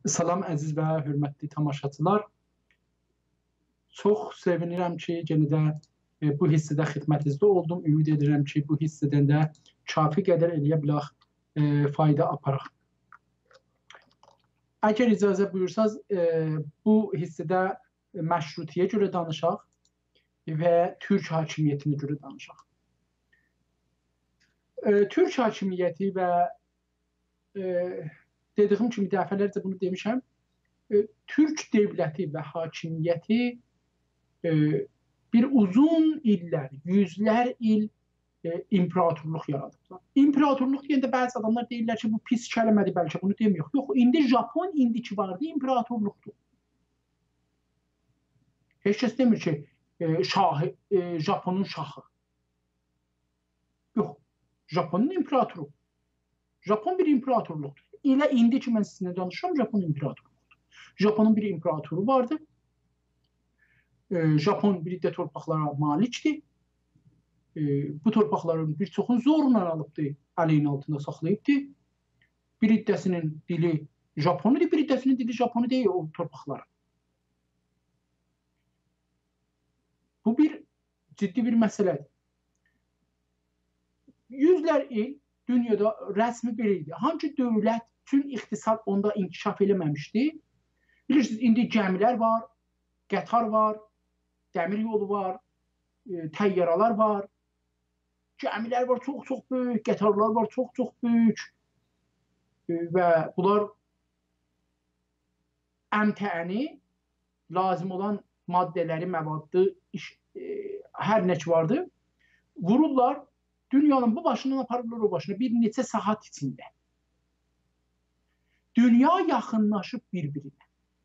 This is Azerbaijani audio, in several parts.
Salam əziz və hörmətli tamaşaçılar. Çox sevinirəm ki, yenə də bu hissədə xidmətinizdə oldum. Ümid edirəm ki, bu hissədən də kafi qədər eləyə bilək, fayda aparaq. Əgər icazə buyursaz, bu hissədə məşrutiyə görə danışaq və Türk hakimiyyətinə görə danışaq. Türk hakimiyyəti və dediyim kimi dəfələrcə bunu demişəm, Türk dövləti və hakimiyyəti bir uzun illər, yüzlər il imperatorluq yaradıblar. İmperatorluq deyəndə bəzi adamlar deyirlər ki, bu pis kəlmədir, bəlkə bunu demiyor. Yox, indi Japon indiki vardı, imperatorluqdur. Heç kəs demir ki, Japonun şahı. Yox, Japonun imperatoru. Japon bir imperatorluqdur. Elə indi ki, mən sizinlə danışıram, Japon imperatorluqdur. Japonun bir imperatoru vardı. Japon bir də torpaqlara malikdir. Bu torpaqların bir çoxunu zorla alıbdı, əlinin altında saxlayıbdı. Bir iddəsinin dili Japonidir, bir iddəsinin dili Japoni deyil o torpaqlar. Bu bir ciddi bir məsələdir. Yüzlər il dünyada rəsmi belə idi. Hangi dövlət bütün iqtisad onda inkişaf eləməmişdi? Bilirsiniz, indi gəmilər var, qatar var, dəmir yolu var, təyyarələr var, gəmilər var çox-çox böyük, qatarlar var çox-çox böyük və bunlar əmtəəni, lazım olan maddələri, məvaddı, hər nə ki vardı, vururlar, dünyanın bu başından aparırlar o başına bir neçə saat içində. Dünya yaxınlaşıb bir-birinə.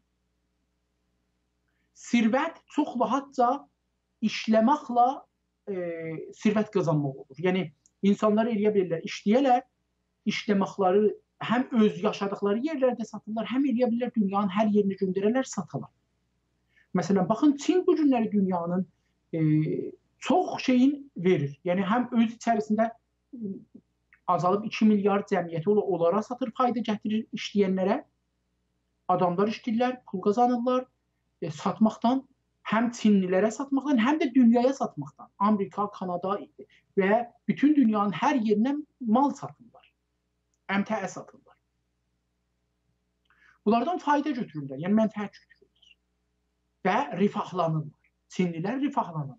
Sirvət çox rahatca işləməklə sirvət qazanmaq olur. Yəni, insanlar eləyə bilirlər, işləyərlər, işləməkləri həm öz yaşadıkları yerlərdə satırlar, həm eləyə bilirlər dünyanın hər yerini göndərərlər, satarlar. Məsələn, baxın, Çin bu günləri dünyanın çox şeyin verir. Yəni, həm öz içərisində azalıb 2 milyard cəmiyyəti onlara satır, fayda gətirir işləyənlərə. Adamlar işləyirlər, pul qazanırlar, satmaqdan, həm Çinlilərə satmaqdan, həm də dünyaya satmaqdan. Amerika, Kanada və bütün dünyanın hər yerinə mal satırlar, əmtəə satırlar. Bunlardan fayda götürürlər, yəni mənfəət götürürlər və rifahlanırlar. Çinlilər rifahlanır.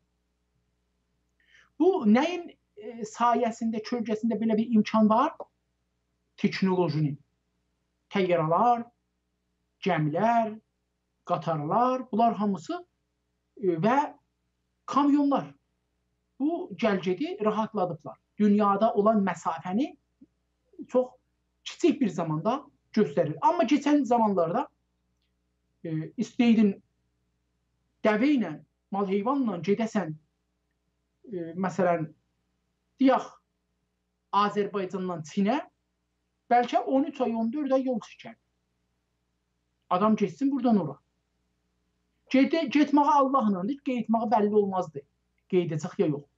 Bu nəyin sayəsində, kölgəsində belə bir imkan var? Teknolojinin. Təyyarələr, gəmilər, qatarlar, bunlar hamısı və kamyonlar. Bu gəlgedi rahatladıblar. Dünyada olan məsafəni çox kiçik bir zamanda göstərir. Amma keçən zamanlarda istəydin dəvə ilə, mal heyvanla gedəsən, məsələn, deyək, Azərbaycandan Çinə, bəlkə 13 ay, 14 ay yol çəkər. Adam geçsin buradan ora. Getməyə Allah'ındır, qeydməyə bəlli olmazdı. Qeydəcək ya yox.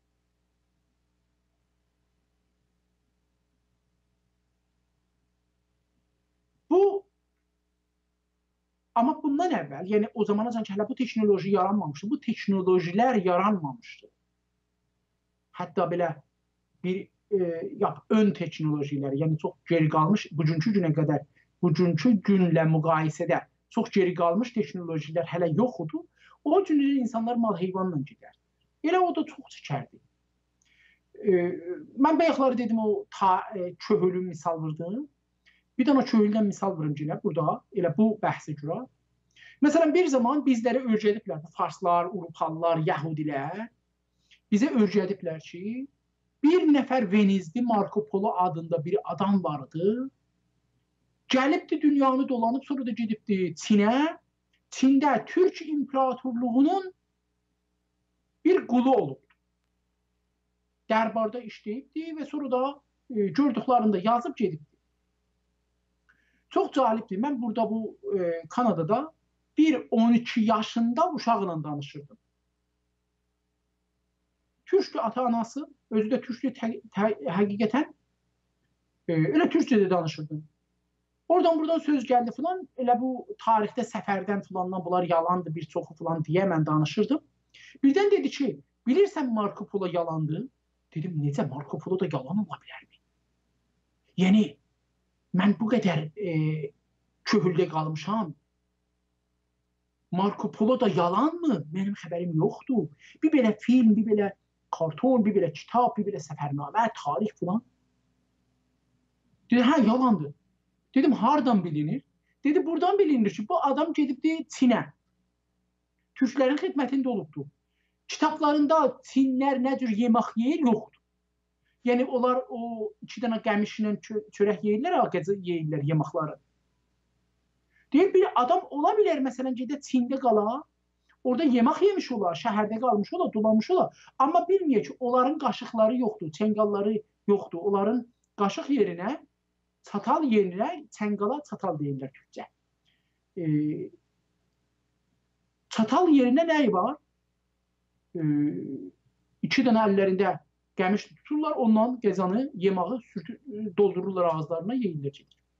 Bu, amma bundan əvvəl, yəni o zamanacan ki, hələ bu teknoloji yaranmamışdı, bu teknolojilər yaranmamışdı. Hətta belə bir ön teknolojiləri, yəni çox geri qalmış, bugünkü günə qədər, bugünkü günlə müqayisədə çox geri qalmış teknolojilər hələ yoxdur. O günlər insanlar mal heyvanla gedərdi. Elə o da çox çəkərdi. Mən bayaqları dedim, o köhülü misal vurdım. Bir dənə köhüldən misal vurum yenə burada, elə bu bəhsə görə. Məsələn, bir zaman bizləri öyrədiblər, bu farslar, Avropalılar, Yəhudilər bizə öyrədiblər ki, bir nəfər Venizli Marco Polo adında bir adam vardı. Gəlibdi, dünyanı dolanıb, sonra da gedibdi Çinə. Çində Türk imperatorluğunun bir qulu olubdu. Dərbarda işləyibdi və sonra da gördüklərində yazıb gedibdi. Çox cəlibdir. Mən burada bu Kanadada bir 12 yaşında uşaqla danışırdım. Türkdür ata-anası, özü də Türkdür həqiqətən. Elə Türkçədə danışırdım. Oradan buradan söz gəldi filan. Elə bu tarixdə səfərdən filandan bunlar yalandı, bir çoxu filan deyə mən danışırdım. Birdən dedi ki, bilirsən Marco Polo yalandı? Dedim, necə Marco Polo da yalan ola bilərmi? Yəni, mən bu qədər köhüldə qalmışam. Marco Polo da yalan mı? Mənim xəbərim yoxdur. Bir belə film, bir belə karton, bir belə kitab, bir belə səfərnamə, tarix filan. Dedi, hə, yalandır. Dedim, hardan bilinir? Dedi, buradan bilinir ki, bu adam gedibdi Çinə. Türklərin xidmətində olubdur. Kitablarında Çinlər nə cür yemək yeyir, yoxdur. Yəni, onlar o 2 dənə qəmişlə çörək yeyirlər, ağacı yeyirlər yeməkləri. Deyir, bir adam ola bilər, məsələn, gedə Çində qala, orada yemək yemiş olar, şəhərdə qalmış olar, dolanmış olar. Amma bilməyək ki, onların qaşıqları yoxdur, çəngalları yoxdur. Onların qaşıq yerinə, çatal yerinə, çəngala çatal deyirlər Türkçə. Çatal yerinə nəyi var? 2 dənə əllərində qəmiş tuturlar, ondan qəzanı, yemağı doldururlar ağızlarına, yeyirlər.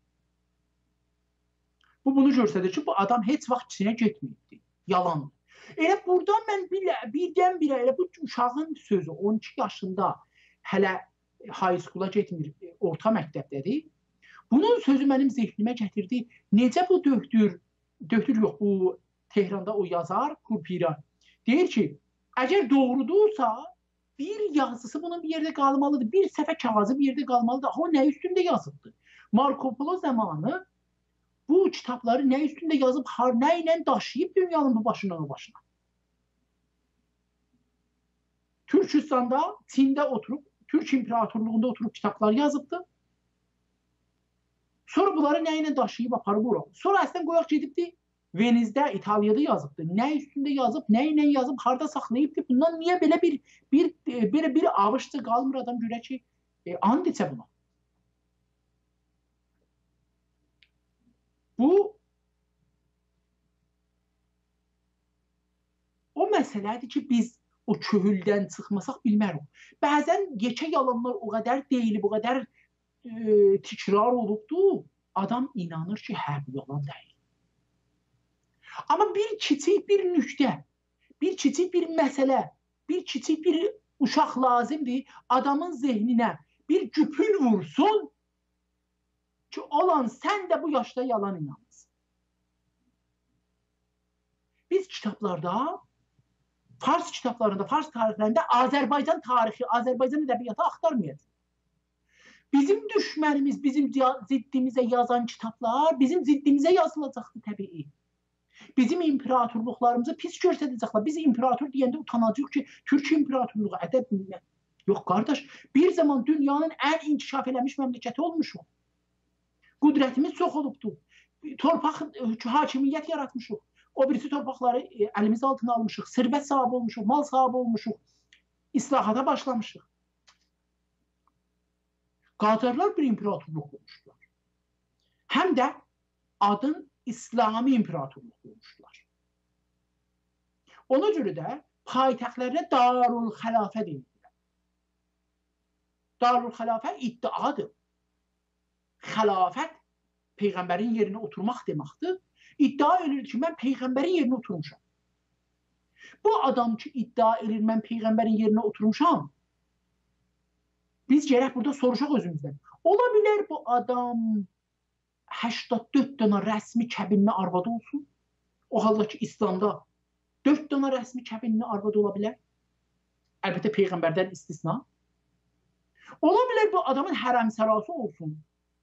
Bu bunu göstərir ki, bu adam heç vaxt Çinə getməyibdi. Yalandır. Elə buradan mən birdən-birə elə bu uşağın sözü 12 yaşında hələ high school'a getmir, orta məktəbdədir. Bunun sözü mənim zehnimə gətirdi. Necə bu döktür yox, bu Tehranda o yazar, Kurpira. Deyir ki, əgər doğrudursa, bir yazısı bunun bir yerdə qalmalıdır. Bir səhifə kağızı bir yerdə qalmalıdır. O nə üstündə yazıbdır? Marco Polo zamanı bu kitabları nə üstündə yazıb, nə ilə daşıyıb dünyanın bu başından o başına. Türkistanda, Çində oturub, Türk İmparatorluğunda oturub kitablar yazıbdı. Sonra bunları nə ilə daşıyıb aparıb ora. Sonra əslən qoyaq gedibdi, Venizdə, İtaliyada yazıbdı. Nə üstündə yazıb, nə ilə yazıb, harada saxlayıbdı. Bundan niyə belə bir avışda qalmır adam görə ki, and içə buna. Bu o məsələdir ki, biz o köhüldən çıxmasaq bilmərik. Bəzən yekə yalanlar o qədər deyilib, o qədər tikrar olubdu, adam inanır ki, hə, bu yalan deyil. Amma bir kiçik bir nüqtə, bir kiçik bir məsələ, bir kiçik bir uşaq lazımdır, adamın zehninə bir güpül vursun ki, olan sən də bu yaşda yalan inanırsın. Biz kitablarda, Fars kitablarında, Fars tarixlərində Azərbaycan tarixi, Azərbaycan ədəbiyyatı axtarmayacaq. Bizim düşmənimiz, bizim ziddimizə yazan kitablar bizim ziddimizə yazılacaqdır təbii. Bizim imperatorluqlarımızı pis göstərəcəklər. Biz imperator deyəndə utanacaq ki, Türk imperatorluğu ədəb millə. Yox, qardaş, bir zaman dünyanın ən inkişaf eləmiş məmləkəti olmuşuq. Qudrətimiz çox olubdur. Torpaq hakimiyyət yaratmışıq. O birisi torpaqları əlimiz altına almışıq. Sərvət sahibi olmuşuq, mal sahibi olmuşuq. İslahata başlamışıq. Qacarlar bir imperatorluq olmuşlar. Həm də adın İslami imperatorluq olmuşlar. Ona görə də paytaxtlərdə Darul Xəlafə deyildir. Darul Xəlafə iddiadır. Xəlafət Peyğəmbərin yerinə oturmaq deməkdir. İddia edir ki, mən Peyğəmbərin yerinə oturmuşam. Bu adam ki, iddia edir, mən Peyğəmbərin yerinə oturmuşam, biz gərək burada soruşaq özümüzdən. Ola bilər bu adam 84 dənə rəsmi kəbinli arvadı olsun. O halda ki, İslamda 4 dənə rəsmi kəbinli arvadı ola bilər. Əlbəttə, Peyğəmbərdən istisna. Ola bilər bu adamın hərəmsərası olsun.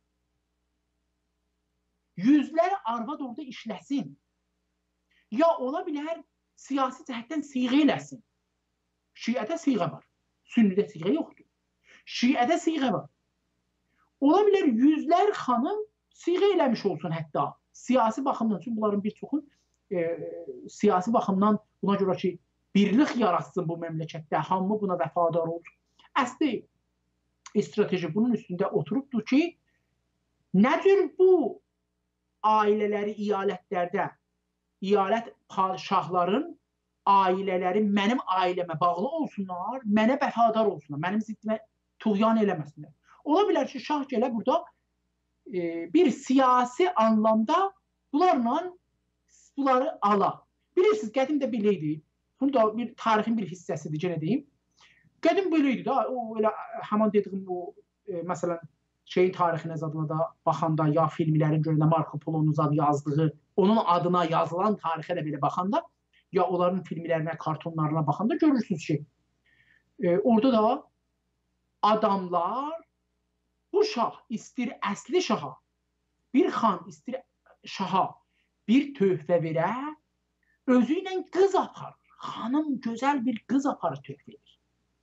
Yüzlər arvad orada işləsin. Ya ola bilər siyasi cəhətdən siğə eləsin. Şiədə siğə var. Sünnidə siğə yoxdur. Şiədə siğə var. Ola bilər yüzlər xanım siğə eləmiş olsun hətta. Siyasi baxımdan, çünki bunların bir çoxu siyasi baxımdan buna görə ki, birlik yaratsın bu məmləkətdə, hamı buna vəfadar olsun. Əsli strateji bunun üstündə oturubdur ki, nə cür bu ailələri iyalətlərdə, iyalət padişahların ailələri mənim ailəmə bağlı olsunlar, mənə vəfadar olsunlar, mənim ziddimə tuğyan eləməsinlər. Ola bilər ki, şah gələ burada bir siyasi anlamda bunları ala. Bilirsiniz, qədimdə belə idi. Bunu da bir tarixin bir hissəsidir, gene deyim. Qədim belə idi da, o elə həman dediyim o məsələn şeyin tarixinə zadına da baxanda, ya filmlərin görəndə Marco Polo'nun zad yazdığı, onun adına yazılan tarixə də belə baxanda, ya onların filmlərinə, kartonlarına baxanda görürsünüz ki, orada da adamlar bu şah istir əsli şaha, bir xan istir şaha bir töhfə verə, özü ilə qız aparır. Xanım gözəl bir qız aparır, töhfə verir.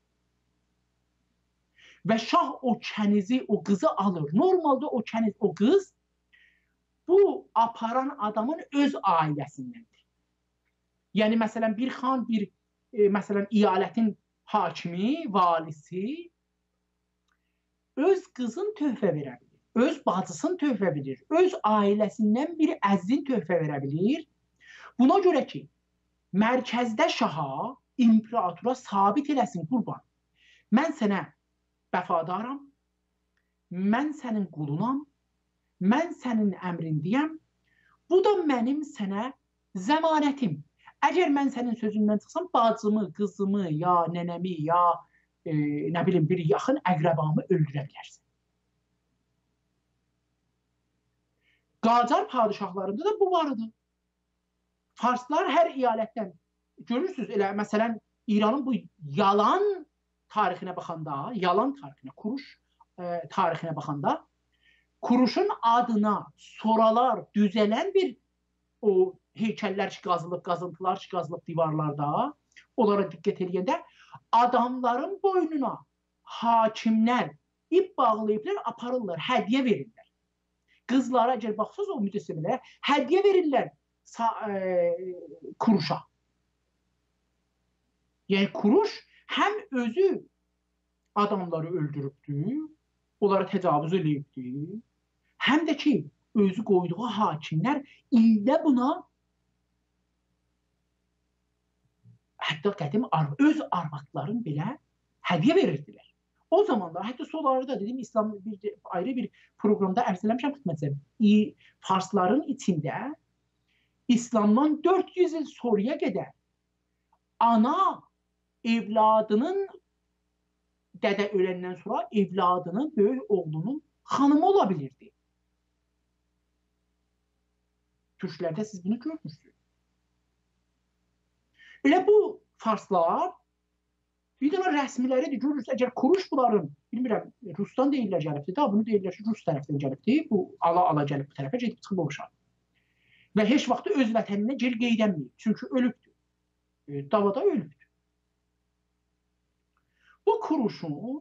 Və şah o kənizi, o qızı alır. Normalda o kəniz, o qız bu aparan adamın öz ailəsindəndir. Yəni, məsələn, bir xan, bir məsələn, iyalətin hakimi, valisi öz qızın töhfə verə bilir. Öz bacısını töhfə verir. Öz ailəsindən bir əzizin töhfə verə bilir. Buna görə ki, mərkəzdə şaha, imperatora sabit eləsin qurban. Mən sənə vəfadaram, mən sənin qulunam, mən sənin əmrindəyəm, bu da mənim sənə zəmanətim. Əgər mən sənin sözündən çıxsam, bacımı, qızımı, ya nənəmi, ya nə bilim, bir yaxın əqrəbamı öldürə bilərsən. Qacar padişahlarında da bu vardı. Farslar hər iyalətdən, görürsünüz, elə məsələn, İranın bu yalan tarixinə baxanda, yalan tarixinə, Kuruş tarixinə baxanda, Kuruşun adına soralar düzələn bir o heykəllər ki, qazılıb, qazıntılar ki, qazılıb divarlarda, onlara diqqət edəndə adamların boynuna hakimlər ip bağlayıblar, aparırlar, hədiyyə verirlər. Qızlara, əgər baxsınız o mücəssimələrə, hədiyyə verirlər Kuruşa. Yəni, Kuruş həm özü adamları öldürübdür, onlara təcavüz edibdir, həm də ki, özü qoyduğu hakimlər ildə buna hətta qədim öz arvadların belə hədiyyə verirdilər. O zamanlar, hətta sonlarda dedim, İslam ayrı bir proqramda ərz eləmişəm xidmətçilərim, Farsların içində İslamdan 400 il sonraya qədər ana evladının, dədə öləndən sonra evladının, böyük oğlunun xanımı ola bilirdi. Türklərdə siz bunu görmüşsünüz. Elə bu Farslar bir dənə rəsmiləridir, görürsünüz, əgər Kuruş bunların, bilmirəm, Rusdan deyirlər gəlibdir, da bunu deyirlər ki, Rus tərəfdən gəlibdir, bu ala gəlib bu tərəfə, gedib çıxıb olmuşlar. Və heç vaxtı öz vətəninə geri qeydənməyib, çünki ölübdür, davada ölübdür. Bu Kuruşun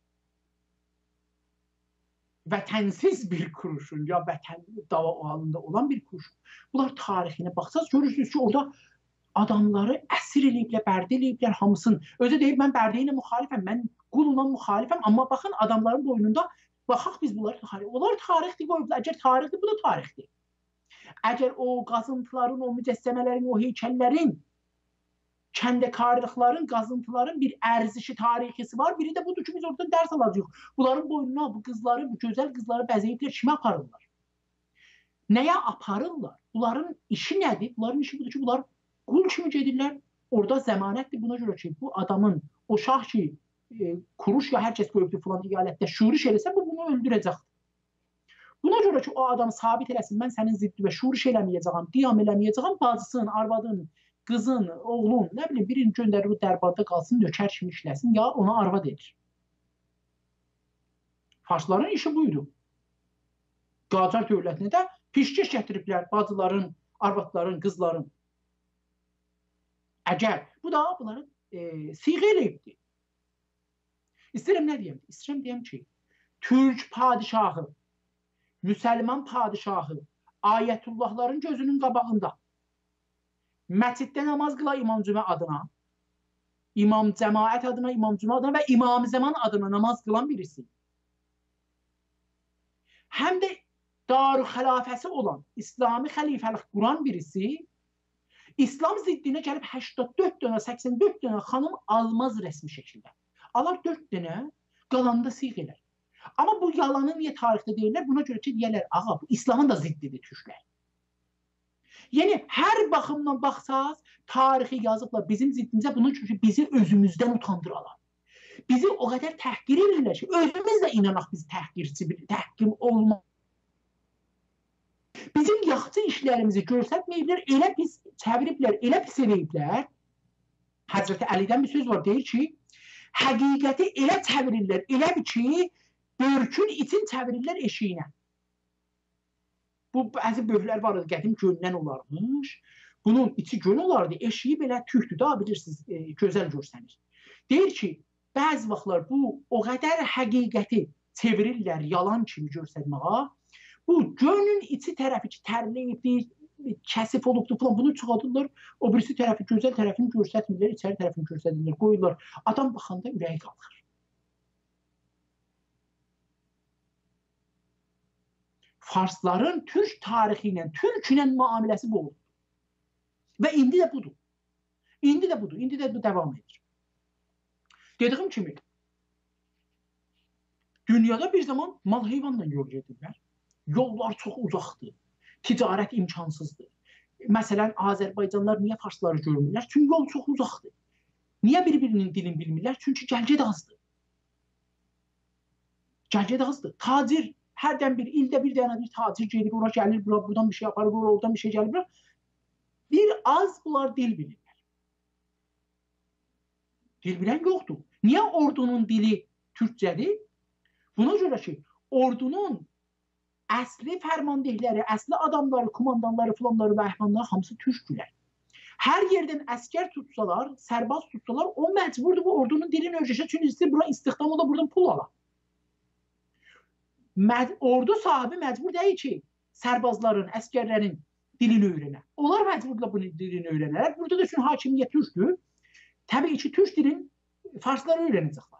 vətənsiz bir Kuruşun, ya vətənli dava halında olan bir Kuruşun, bunlar tarixinə baxsaq, görürsünüz ki, orada adamları əsir eləyiblər, bərdə eləyiblər hamısını. Özü deyib, mən bərdə ilə müxalifəm, mən quluna müxalifəm, amma baxın, adamların boynunda, baxaq biz bunları tarix. Onlar tarixdir qoyublar, əgər tarixdir, bu da tarixdir. Əgər o qazıntıların, o mücəssəmələrin, o heykəllərin, kəndəkarlıqların, qazıntıların bir ərzişi, tarixisi var. Biri də budur ki, biz oradan dərs alacaq. Bunların boynuna bu qızları, bu gözəl qızları bəzəyiblər, kimə aparırlar? Nəyə aparırlar? Bunların işi nədir? Bunların işi budur ki, bunlar qul kimi gedirlər. Orada zəmanətdir buna görə ki, bu adamın, o şah ki, Kuruş ya hər kəs qoyubdur filan iyalətdə şuriş eləsə, bu bunu öldürəcəkdir. Buna görə ki, o adam sabit eləsin, mən sənin ziddi və şuriş eləməyəcəm, qiyam eləməyəcəm, bacısın, arvadın, qızın, oğlun, nə bilim, birini göndərir o dərbarda qalsın, nökər kimi işləsin, ya ona arvad edir. Farsların işi buydu. Qacar dövlətinə də pişkeş gətiriblər bacıların, arvadların, qızların. Əgər, bu da bunları siğə eləyibdir. İstəyirəm nə deyəm? İstəyirəm deyəm ki, Türk padişahı, Müsəlman padişahı Ayətullahların gözünün qabağında məsciddə namaz qıla İmam Cümə adına, İmam Cəmaət adına, İmam Cümə adına və İmam Zaman adına namaz qılan birisi. Həm də Darü Xəlafəsi olan, İslami xəlifəlik quran birisi, İslam ziddinə gəlib 84 dönə, 84 dönə xanım almaz rəsmi şəkildə. Alar 4 dənə, qalanda siğ elər. Amma bu yalanı niyə tarixdə deyirlər? Buna görə ki, deyirlər, ağa, bu İslamın da ziddidir türklər. Yəni, hər baxımdan baxsaz, tarixi yazıblar bizim ziddimizə, bunun üçün ki, bizi özümüzdən utandıralar. Bizi o qədər təhqir edirlər ki, özümüz də inanaq biz təhqir olmaq. Bizim yaxşı işlərimizi görsətməyiblər, elə pis çeviriblər, elə pis eləyiblər. Həzrəti Əlidən bir söz var, deyir ki, həqiqəti elə çevirirlər, elə bir ki, börkün için çevirirlər eşiyinə. Bu, bəzi böhlər var, qədim göndən olarmış. Bunun içi gön olardı, eşiyi belə tüktü da, bilirsiniz, gözəl görsənir. Deyir ki, bəzi vaxtlar bu o qədər həqiqəti çevirirlər yalan kimi görsənməyə. Bu gönün içi tərəfi ki, tərləyibdir, kəsif olubdur falan, bunu çıxadırlar. O birisi tərəfi, gözəl tərəfini görsətmirlər, içəri tərəfini görsədirlər, qoyurlar. Adam baxanda ürəyi qalxır. Farsların Türk tarixi ilə, Türk ilə müamiləsi bu oldu. Və indi də budur. İndi də budur, indi də bu davam edir. Dediyim kimi, dünyada bir zaman mal heyvanla yol gedirlər. Yollar çox uzaqdır, ticarət imkansızdır. Məsələn, Azərbaycanlılar niyə farsları görmürlər? Çünki yol çox uzaqdır. Niyə bir-birinin dilini bilmirlər? Çünki gəlged azdır. Gəlged azdır. Tacir hərdən bir, ildə bir dənə bir tacir gedir, ora gəlir, buradan bir şey yapar, oradan bir şey gəlir. Bir az bunlar dil bilirlər. Dil bilən yoxdur. Niyə ordunun dili Türkçədir? Buna görə ki, ordunun əsli fərmandehləri, əsli adamları, kumandanları, filanları və əhvanları hamısı türkdülər. Hər yerdən əskər tutsalar, sərbaz tutsalar, o məcburdur bu ordunun dilini öyrəşə. Çünki istəyir bura istihdam ola, buradan pul ala. Ordu sahibi məcbur deyil ki, sərbazların, əskərlərin dilini öyrənə. Onlar məcburla bunun dilini öyrənərlər. Burada da üçün hakimiyyət türkdür. Təbii ki, türk dilin farsları öyrənəcəklər.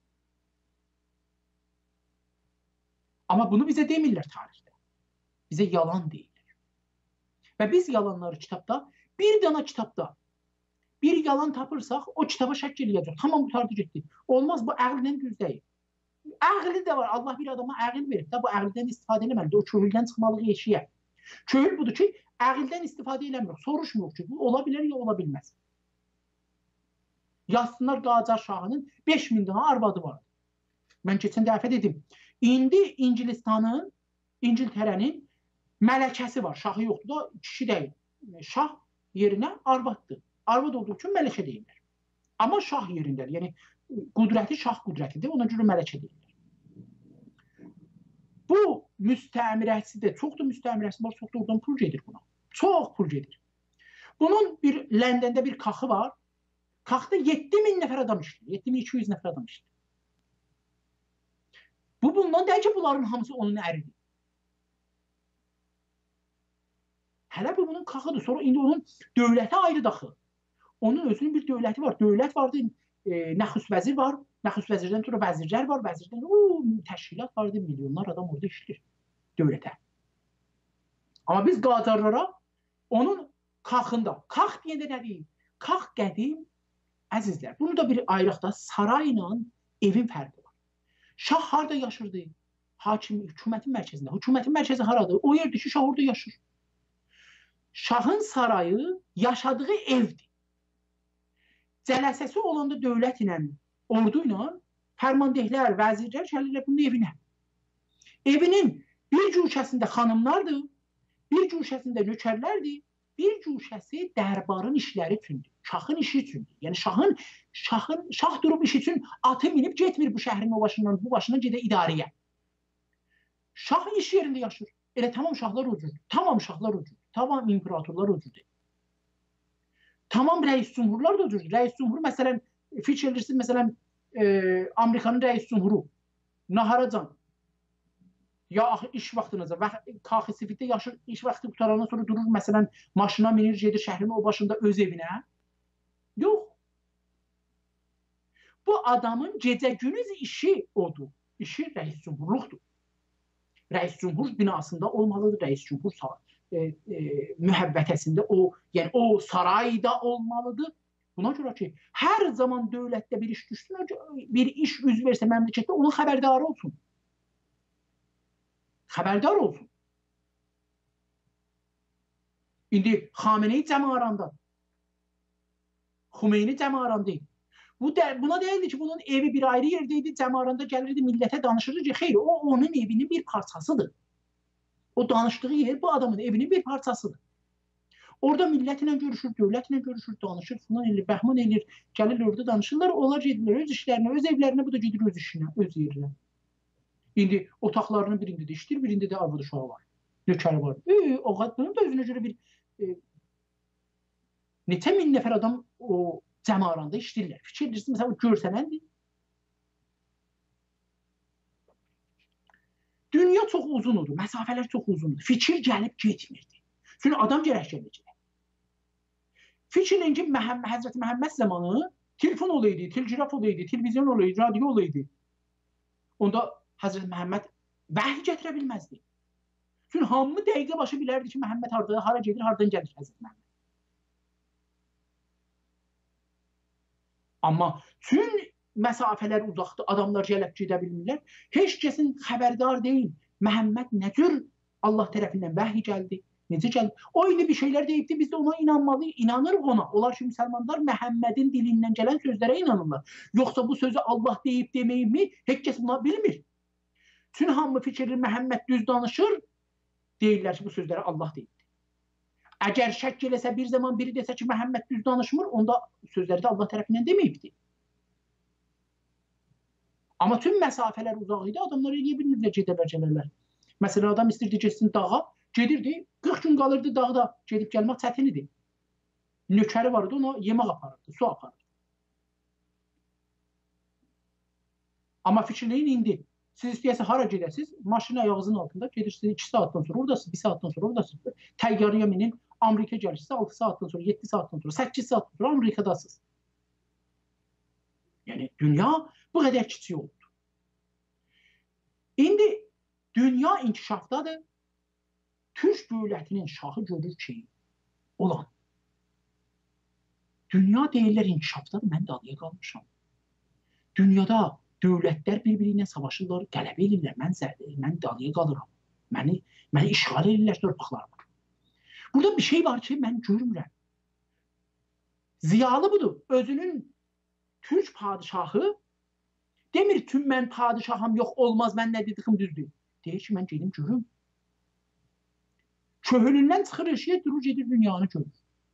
Amma bunu bizə demirlər tarixdə. Bizə yalan deyirlər. Və biz yalanları kitabda, bir dana kitabda bir yalan tapırsaq, o kitaba şəkk eləyəcək. Tamam, qutardı getdi. Olmaz, bu əqllə düz deyil. Əqli də var. Allah bir adama əql verib də bu əqldən istifadə eləməlidir. O köhüldən çıxmalıq eşiyə. Köhül budur ki, əqldən istifadə eləmirik. Soruşmuruq ki, bu ola bilər ya ola bilməz. Yazsınlar Qacar şahının 5000 dana arvadı var. Mən keçən dəfə dedim. İndi İngilistanın, İngiltərənin mələkəsi var. Şahı yoxdur da, kişi deyil. Şah yerinə arvaddır. Arvad olduğu üçün mələkə deyirlər. Amma şah yerindədir. Yəni, qudrəti şah qudrətidir. Ona görə mələkə deyirlər. Bu müstəmirəsi də, çox da müstəmirəsi var, çox da oradan pul gedir buna. Çox pul gedir. Bunun bir Ləndəndə bir kaxı var. Kaxda 7000 nəfər adam işləyir. 7200 nəfər adam işləyir. Bu bundan deyil ki, bunların hamısı onun əridir. Hələ bu bunun kaxıdır. Sonra indi onun dövləti ayrı daxı. Onun özünün bir dövləti var. Dövlət vardı, nəxüs vəzir var. Nəxüs vəzirdən sonra vəzirlər var. Vəzirdən təşkilat vardı. Milyonlar adam orada işləyir dövlətə. Amma biz Qacarlara onun kaxında. Kax deyəndə nə deyim? Kax qədim, əzizlər. Bunu da bir ayrıqda sarayla evin fərqi var. Şah harada yaşırdı? Hakim, hökumətin mərkəzində. Hökumətin mərkəzi haradır? O yerdir ki, şah orada yaşır. Şahın sarayı yaşadığı evdir. Cələsəsi olanda dövlət ilə, ordu ilə fərmandehlər, vəzirlər gəlirlər bunun evinə. Evinin bir cuşəsində xanımlardır, bir cuşəsində nökərlərdir, bir cuşəsi dərbarın işləri üçündür. Şahın işi üçündür. Yəni şah durub iş üçün atı minib getmir bu şəhrin o başından, bu başından gedə idarəyə. Şah iş yerində yaşır. Elə tamam şahlar ucurdur. Tamam şahlar ucurdur. Tamam imperatorlar ucurdur. Tamam rəis cumhurlar da ucurdur. Rəis cumhur məsələn, fikir edirsiniz, məsələn, Amerikanın rəis cumhuru Naharacan ya iş vaxtınıza və KXİ-də yaşır, iş vaxtı qutarandan sonra durur, məsələn, maşına minir, gedir şəhrin o başında öz evinə. Yox. Bu adamın gecə-gündüz işi odur. İşi rəis cumhurluqdur. Rəis cumhur binasında olmalıdır, rəis cumhur mühəbbətəsində, yəni o sarayda olmalıdır. Buna görə ki, hər zaman dövlətdə bir iş düşsün, bir iş üz versə məmləkətdə onun xəbərdarı olsun. Xəbərdar olsun. İndi Xameneyi cəmarandadır. Xümeyni cəmarandaydı. Buna deyildi ki, bunun evi bir ayrı yerdeydi, cəmaranda gəlirdi, millətə danışırdı ki, xeyr, o onun evinin bir parçasıdır. O danışdığı yer bu adamın evinin bir parçasıdır. Orada millətlə görüşür, dövlətlə görüşür, danışır, falan elir, bəhman elir, gəlir orada danışırlar, onlar gedirlər öz işlərinə, öz evlərinə, bu da gedir öz işinə, öz yerinə. İndi otaqlarının birində də işdir, birində də arvad uşağı var, nökəri var. Bunun da özünə görə bir neçə min nəfər adam o cəmaranda işləyirlər. Fikir edirsin, məsələn, görsənəndir. Dünya çox uzundur, məsafələr çox uzundur. Fikir gəlib getmirdi. Çünki adam gərək gələcək. Fikirlə ki, Həzrəti Məhəmməd zamanı telefon olaydı, telgraf olaydı, televizyon olaydı, radio olaydı. Onda Həzrəti Məhəmməd vəhy gətirə bilməzdi. Çünki hamı dəqiqə başı bilərdi ki, Məhəmməd hara gedir, haradan gəlir Həzrəti Məhəmməd. Amma tüm məsafələr uzaqdır, adamlar gəlib gedə bilmirlər. Heç kəsin xəbərdar deyil. Məhəmməd nə cür Allah tərəfindən vəhy gəldi, necə gəldi. O indi bir şeylər deyibdi, biz də ona inanmalıyıq, inanırıq ona. Onlar ki, müsəlmanlar Məhəmmədin dilindən gələn sözlərə inanırlar. Yoxsa bu sözü Allah deyib deməyib mi, heç kəs buna bilmir. Tüm hamı fikirli Məhəmməd düz danışır, deyirlər ki, bu sözləri Allah deyibdir. Əgər şək eləsə, bir zaman biri desə ki, Məhəmməd düz danışmır, onda sözləri də Allah tərəfindən deməyibdir. Amma tüm məsafələr uzaq idi, adamlar eləyə bilmirlər, gedərlər, gələrlər. Məsələn, adam istirdi, geçsin dağa, gedirdi, 40 gün qalırdı dağda, gedib gəlmək çətin idi. Nökəri var idi, ona yemək aparırdı, su aparırdı. Amma fikirləyin indi, siz istəyəsə hara gedəsiniz, maşını ayağınızın altında gedirsiniz, 2 saatdan sonra oradasınız, 1 saatdan sonra oradasınız. Təyyarıya minin, Amerika gəlirsə 6 saatdan sonra, 7 saatdan sonra, 8 saatdan sonra Amerikadasınız. Yəni, dünya bu qədər kiçik oldu. İndi dünya inkişafdadır. Türk dövlətinin şahı görür ki, olan. Dünya deyirlər inkişafdadır, mən dalıya qalmışam. Dünyada dövlətlər bir-birinə savaşırlar, qələbə edirlər, mən dalıya qalıram. Məni işğal edirlər torpaqlarıma. Burada bir şey var ki, mən görmürəm. Ziyalı budur. Özünün Türk padişahı demir tüm mən padişahım yox olmaz, mən nə dediyim düzdür. Deyir ki, mən gedim görüm. Köhülündən çıxır eşiyə, durur gedir dünyanı görür.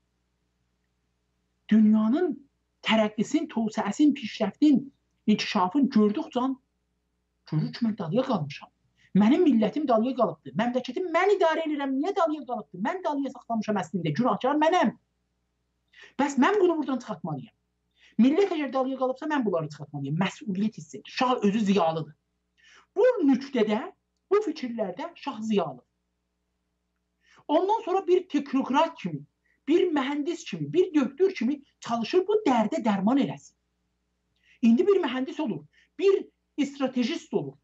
Dünyanın tərəqqisin, tövsəsin, pişrəftin, inkişafın gördükcə görür ki, mən dalıya qalmışam. Mənim millətim dalıya qalıbdır. Məmləkətim mən idarə edirəm. Niyə dalıya qalıbdır? Mən dalıya saxlamışam əslində. Günahkar mənəm. Bəs mən bunu buradan çıxartmalıyam. Millət əgər dalıya qalıbsa, mən bunları çıxartmalıyam. Məsuliyyət hiss edir. Şah özü ziyalıdır. Bu nüktədə, bu fikirlərdə şah ziyalıdır. Ondan sonra bir teknokrat kimi, bir mühəndis kimi, bir doktor kimi çalışır bu dərdə dərman eləsin. İndi bir mühəndis olur, bir stratejist olur.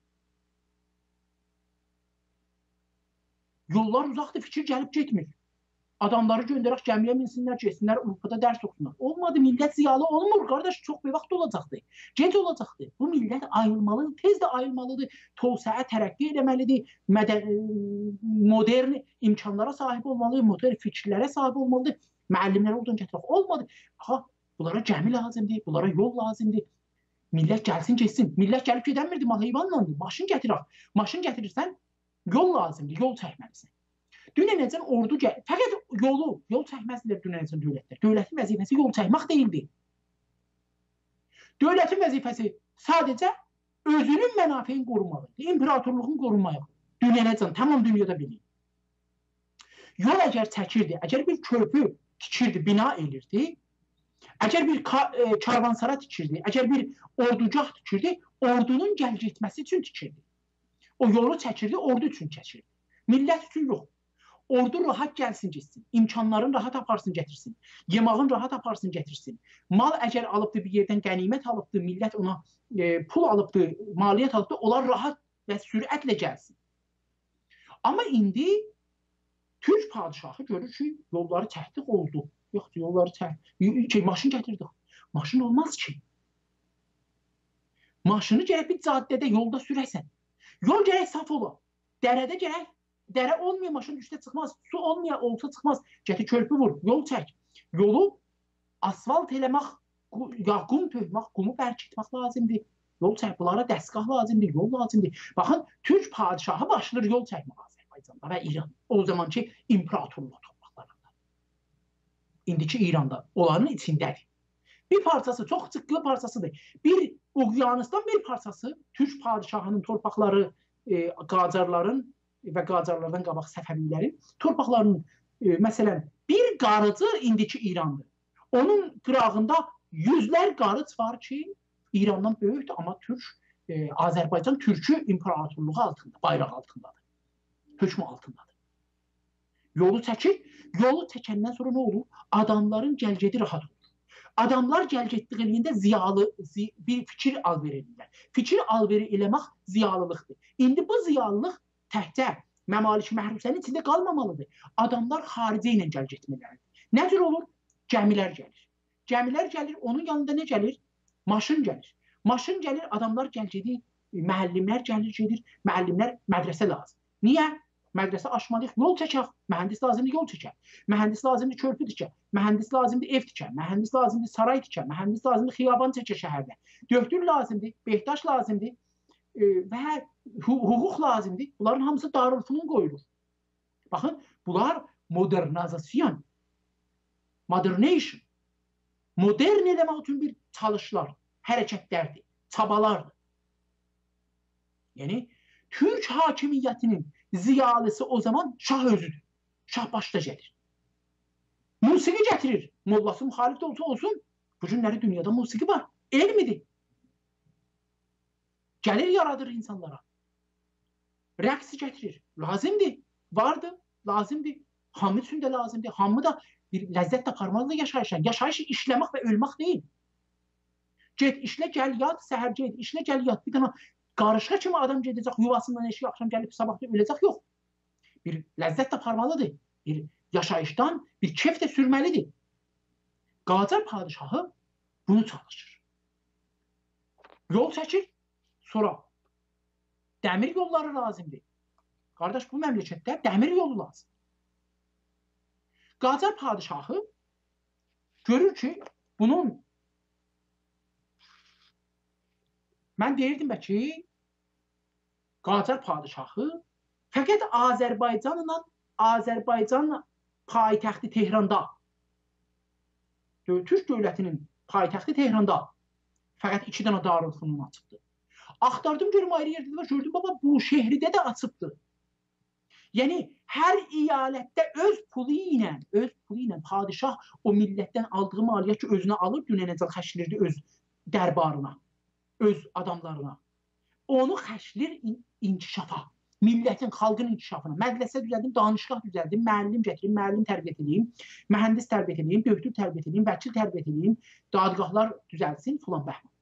Yollar uzaqdır, fikir gəlib getmir. Adamları göndərək gəmiyə minsinlər, geçsinlər, Avropada dərs oxusunlar. Olmadı, millət ziyalı olmur, qardaş, çox bir vaxt olacaqdır. Gec olacaqdır. Bu millət ayrılmalıdır, tez də ayrılmalıdır, tövsəyə tərəqqi eləməlidir, modern imkanlara sahib olmalıdır, modern fikirlərə sahib olmalıdır, müəllimləri oradan gətirək. Olmadı. Aha, bunlara gəmi lazımdır, bunlara yol lazımdır. Millət gəlsin, geçsin. Millət gəlib gedəmirdi, heyvanlandır. Maşın gətirək. Maşın gətirirsən, yol lazımdır, yol çəkməlisən. Dünənəcən ordu gəlir. Fəqət yol çəkməzdirlər dünənəcən dövlətlər. Dövlətin vəzifəsi yol çəkmək deyildi. Dövlətin vəzifəsi sadəcə özünün mənafeyini qorumalıdır. İmperatorluğun qorunmağı. Dünənəcən, tamam dünyada bilir. Yol əgər çəkirdi, əgər bir körpü tikirdi, bina elirdi, əgər bir karvansara tikirdi, əgər bir ordugah tikirdi, ordunun gəl-getməsi üçün tikirdi. O yolu çəkirdi, ordu üçün çəkirdi. Millət üçün yox. Ordu rahat gəlsin, getsin. İmkanların rahat aparsın, gətirsin. Yemağın rahat aparsın, gətirsin. Mal əgər alıbdır, bir yerdən qənimət alıbdır, millət ona pul alıbdır, maliyyət alıbdır, onlar rahat və sürətlə gəlsin. Amma indi Türk padişahı görür ki, yolları çəkdik oldu. Yoxdur, yolları çəkdik. Maşın gətirdik. Maşın olmaz ki. Maşını gərək bir caddədə, yolda sürəsən. Yol gərək saf ola. Dərədə gərək, dərə olmayan maşın üstə çıxmaz, su olmayan olsa çıxmaz. Gətir körpü vur, yol çək. Yolu asfalt eləmək, ya qum tökmək, qumu bərkitmək lazımdır. Yol çək, bunlara dəstgah lazımdır, yol lazımdır. Baxın, Türk padişahı başlayır yol çəkmək Azərbaycanda və İran. O zamanki imperatorluq torpaqlarında. İndiki İranda, onların içindədir. Bir parçası, çox çıqqılı parçasıdır. Bir Uqyanıstan bir parçası, Türk padişahının torpaqları, Qacarların və Qacarlardan qabaq Səfəvilərin torpaqlarının, məsələn, bir qarıcı indiki İrandır. Onun qırağında yüzlər qarıc var ki, İrandan böyükdür, amma Azərbaycan Türkü imperatorluğu altında, bayraq altındadır, hökmü altındadır. Yolu çəkir, yolu çəkəndən sonra nə olur? Adamların gəlgedi rahat olur. Adamlar gəlgedliğində ziyalı bir fikir alveri edirlər. Fikir alveri eləmək ziyalılıqdır. İndi bu ziyalılıq təhcə məmalik məhrusənin içində qalmamalıdır. Adamlar xaricə ilə gəlgetməlidir. Nə cür olur? Gəmilər gəlir. Gəmilər gəlir, onun yanında nə gəlir? Maşın gəlir. Maşın gəlir, adamlar gəlgedi, müəllimlər gəlir, gedir. Müəllimlər mədrəsə lazım. Niyə? Mədrəsə açmalıyıq, yol çəkək. Mühəndis lazımdır, yol çəkək. Mühəndis lazımdır, körpü tikək. Mühəndis lazımdır, ev tikək. Mühəndis lazımdır, saray tikək. Mühəndis lazımdır, xiyaban çəkək şəhərdə. Döktür lazımdır, behtaş lazımdır və hüquq lazımdır. Bunların hamısı Darülfünun qoyulur. Baxın, bunlar modernizasyon, modernation, modern eləmək üçün bir çalışlar, hərəkətlərdir, çabalardır. Yəni, Türk hakimiyyətinin ziyalısı o zaman şah özüdür. Şah başda gəlir. Musiqi gətirir. Mollası müxalif də olsa olsun. Bu günləri dünyada musiqi var. Elmidir. Gəlir yaradır insanlara. Rəqsi gətirir. Lazımdır. Vardır. Lazımdır. Hamı üçün də lazımdır. Hamı da bir ləzzət taparmaqla yaşayışlar. Yaşayış işləmək və ölmək deyil. Get, işlə, gəl, yat, səhər get, işlə, gəl, yat. Bir dənə qarışqa kimi adam gedəcək, yuvasından eşik axşam gəlib sabahda öləcək, yox. Bir ləzzət taparmalıdır. Bir yaşayışdan bir keyf də sürməlidir. Qacar padişahı bunu çalışır. Yol çəkir, sonra dəmir yolları lazımdır. Qardaş, bu məmləkətdə dəmir yolu lazım. Qacar padişahı görür ki, bunun mən deyirdim ki, Qacar padişahı fəqət Azərbaycan paytaxtı Tehranda, Türk dövlətinin paytaxtı Tehranda fəqət 2 dənə Darülfünun açıbdır. Axtardım, görüm ayrı yerdə var, gördüm, baba, bu şəhridə də açıbdır. Yəni, hər iyalətdə öz pulu ilə padişah o millətdən aldığı maliyyət ki, özünə alır, dünənəcə xəşlirdi öz dərbarına, öz adamlarına. Onu xəşlir inkişafa, millətin, xalqın inkişafına. Mədrəsə düzəldim, danışqah düzəldim, müəllim gətirim, müəllim tərbiyyət edeyim, mühəndis tərbiyyət edeyim, döktür tərbiyyət edeyim, vəkil tərbiyyət edeyim, dadgahlar düzəlsin, filan bəhmə.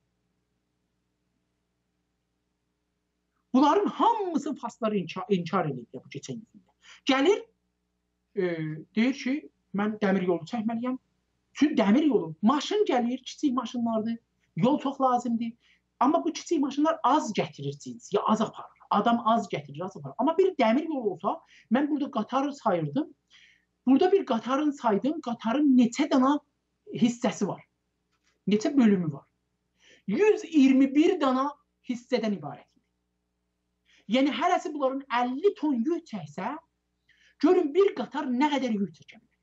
Bunların hamısının fasları inkar edir bu keçən yüzündə. Gəlir, deyir ki, mən dəmir yolu çəkməliyəm. Çünki dəmir yolu, maşın gəlir, kiçik maşınlardır, yol çox lazımdır. Amma bu kiçik maşınlar az gətirir cins, ya az aparır. Adam az gətirir, az aparır. Amma bir dəmir yolu olsa, mən burada qatarı sayırdım. Burada bir qatarın saydım, qatarın neçə dana hissəsi var. Neçə bölümü var. 121 dana hissədən ibarətdir. Yəni, hərəsi bunların 50 ton yük çəksə, görün bir qatar nə qədər yük çəkə bilər.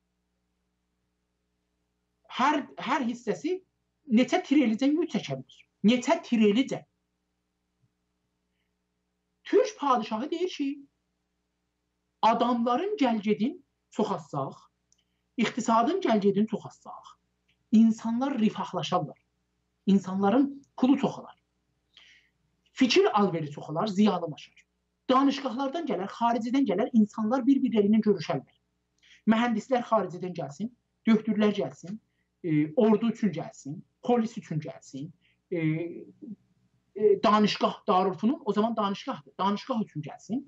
Hər hissəsi neçə trilicə yük çəkə bilir. Neçə trilicə. Türk padişahı deyir ki, adamların gəlgedin çox azsaq, iqtisadın gəlgedini çox azsaq, insanlar rifahlaşarlar. İnsanların pulu çox olar. Fikir alveri çox olar, ziyalılaşır. Danışqahlardan gələr, xaricədən gələr, insanlar bir-birlərindən görüşərlər. Mühəndislər xaricədən gəlsin, döktürlər gəlsin, ordu üçün gəlsin, polis üçün gəlsin, danışqah, Darülfünun o zaman danışqahdır, danışqah üçün gəlsin.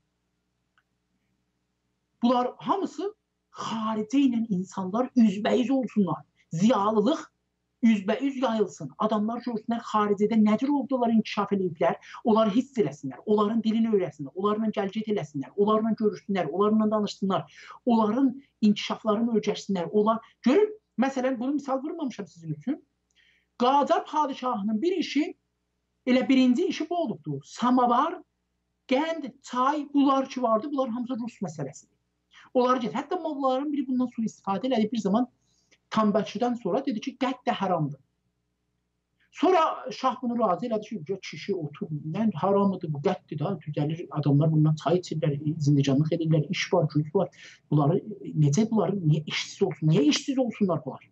Bunlar hamısı xaricə ilə insanlar üzbəyiz olsunlar. Ziyalılıq üzbəüz yayılsın. Adamlar görsünlər xaricədə necə oldular, inkişaf ediblər. Onları hiss eləsinlər, onların dilini öyrəsinlər, onlarla gəlcət eləsinlər, onlarla görüşsünlər, onlarla danışsınlar, onların inkişaflarını öyrəşsinlər. Görün, məsələn, bunu misal vurmamışam sizin üçün. Qacar padişahının bir işi, elə birinci işi bu olubdur. Samavar, qənd, çay, bunlar ki vardı, bunlar hamısı Rus məsələsidir. Onları get. Hətta mollaların biri bundan istifadə elədi. Bir zaman Tambəçidən sonra dedi ki, qət də haramdır. Sonra şah bunu razı elədi ki, kişi otur, mən haramıdır, bu qətdir da, düzəlir, adamlar bundan çay içirlər, zindicanlıq edirlər, iş var, güc var. Bunları, necə bunları, niyə işsiz olsun, niyə işsiz olsunlar bunlar?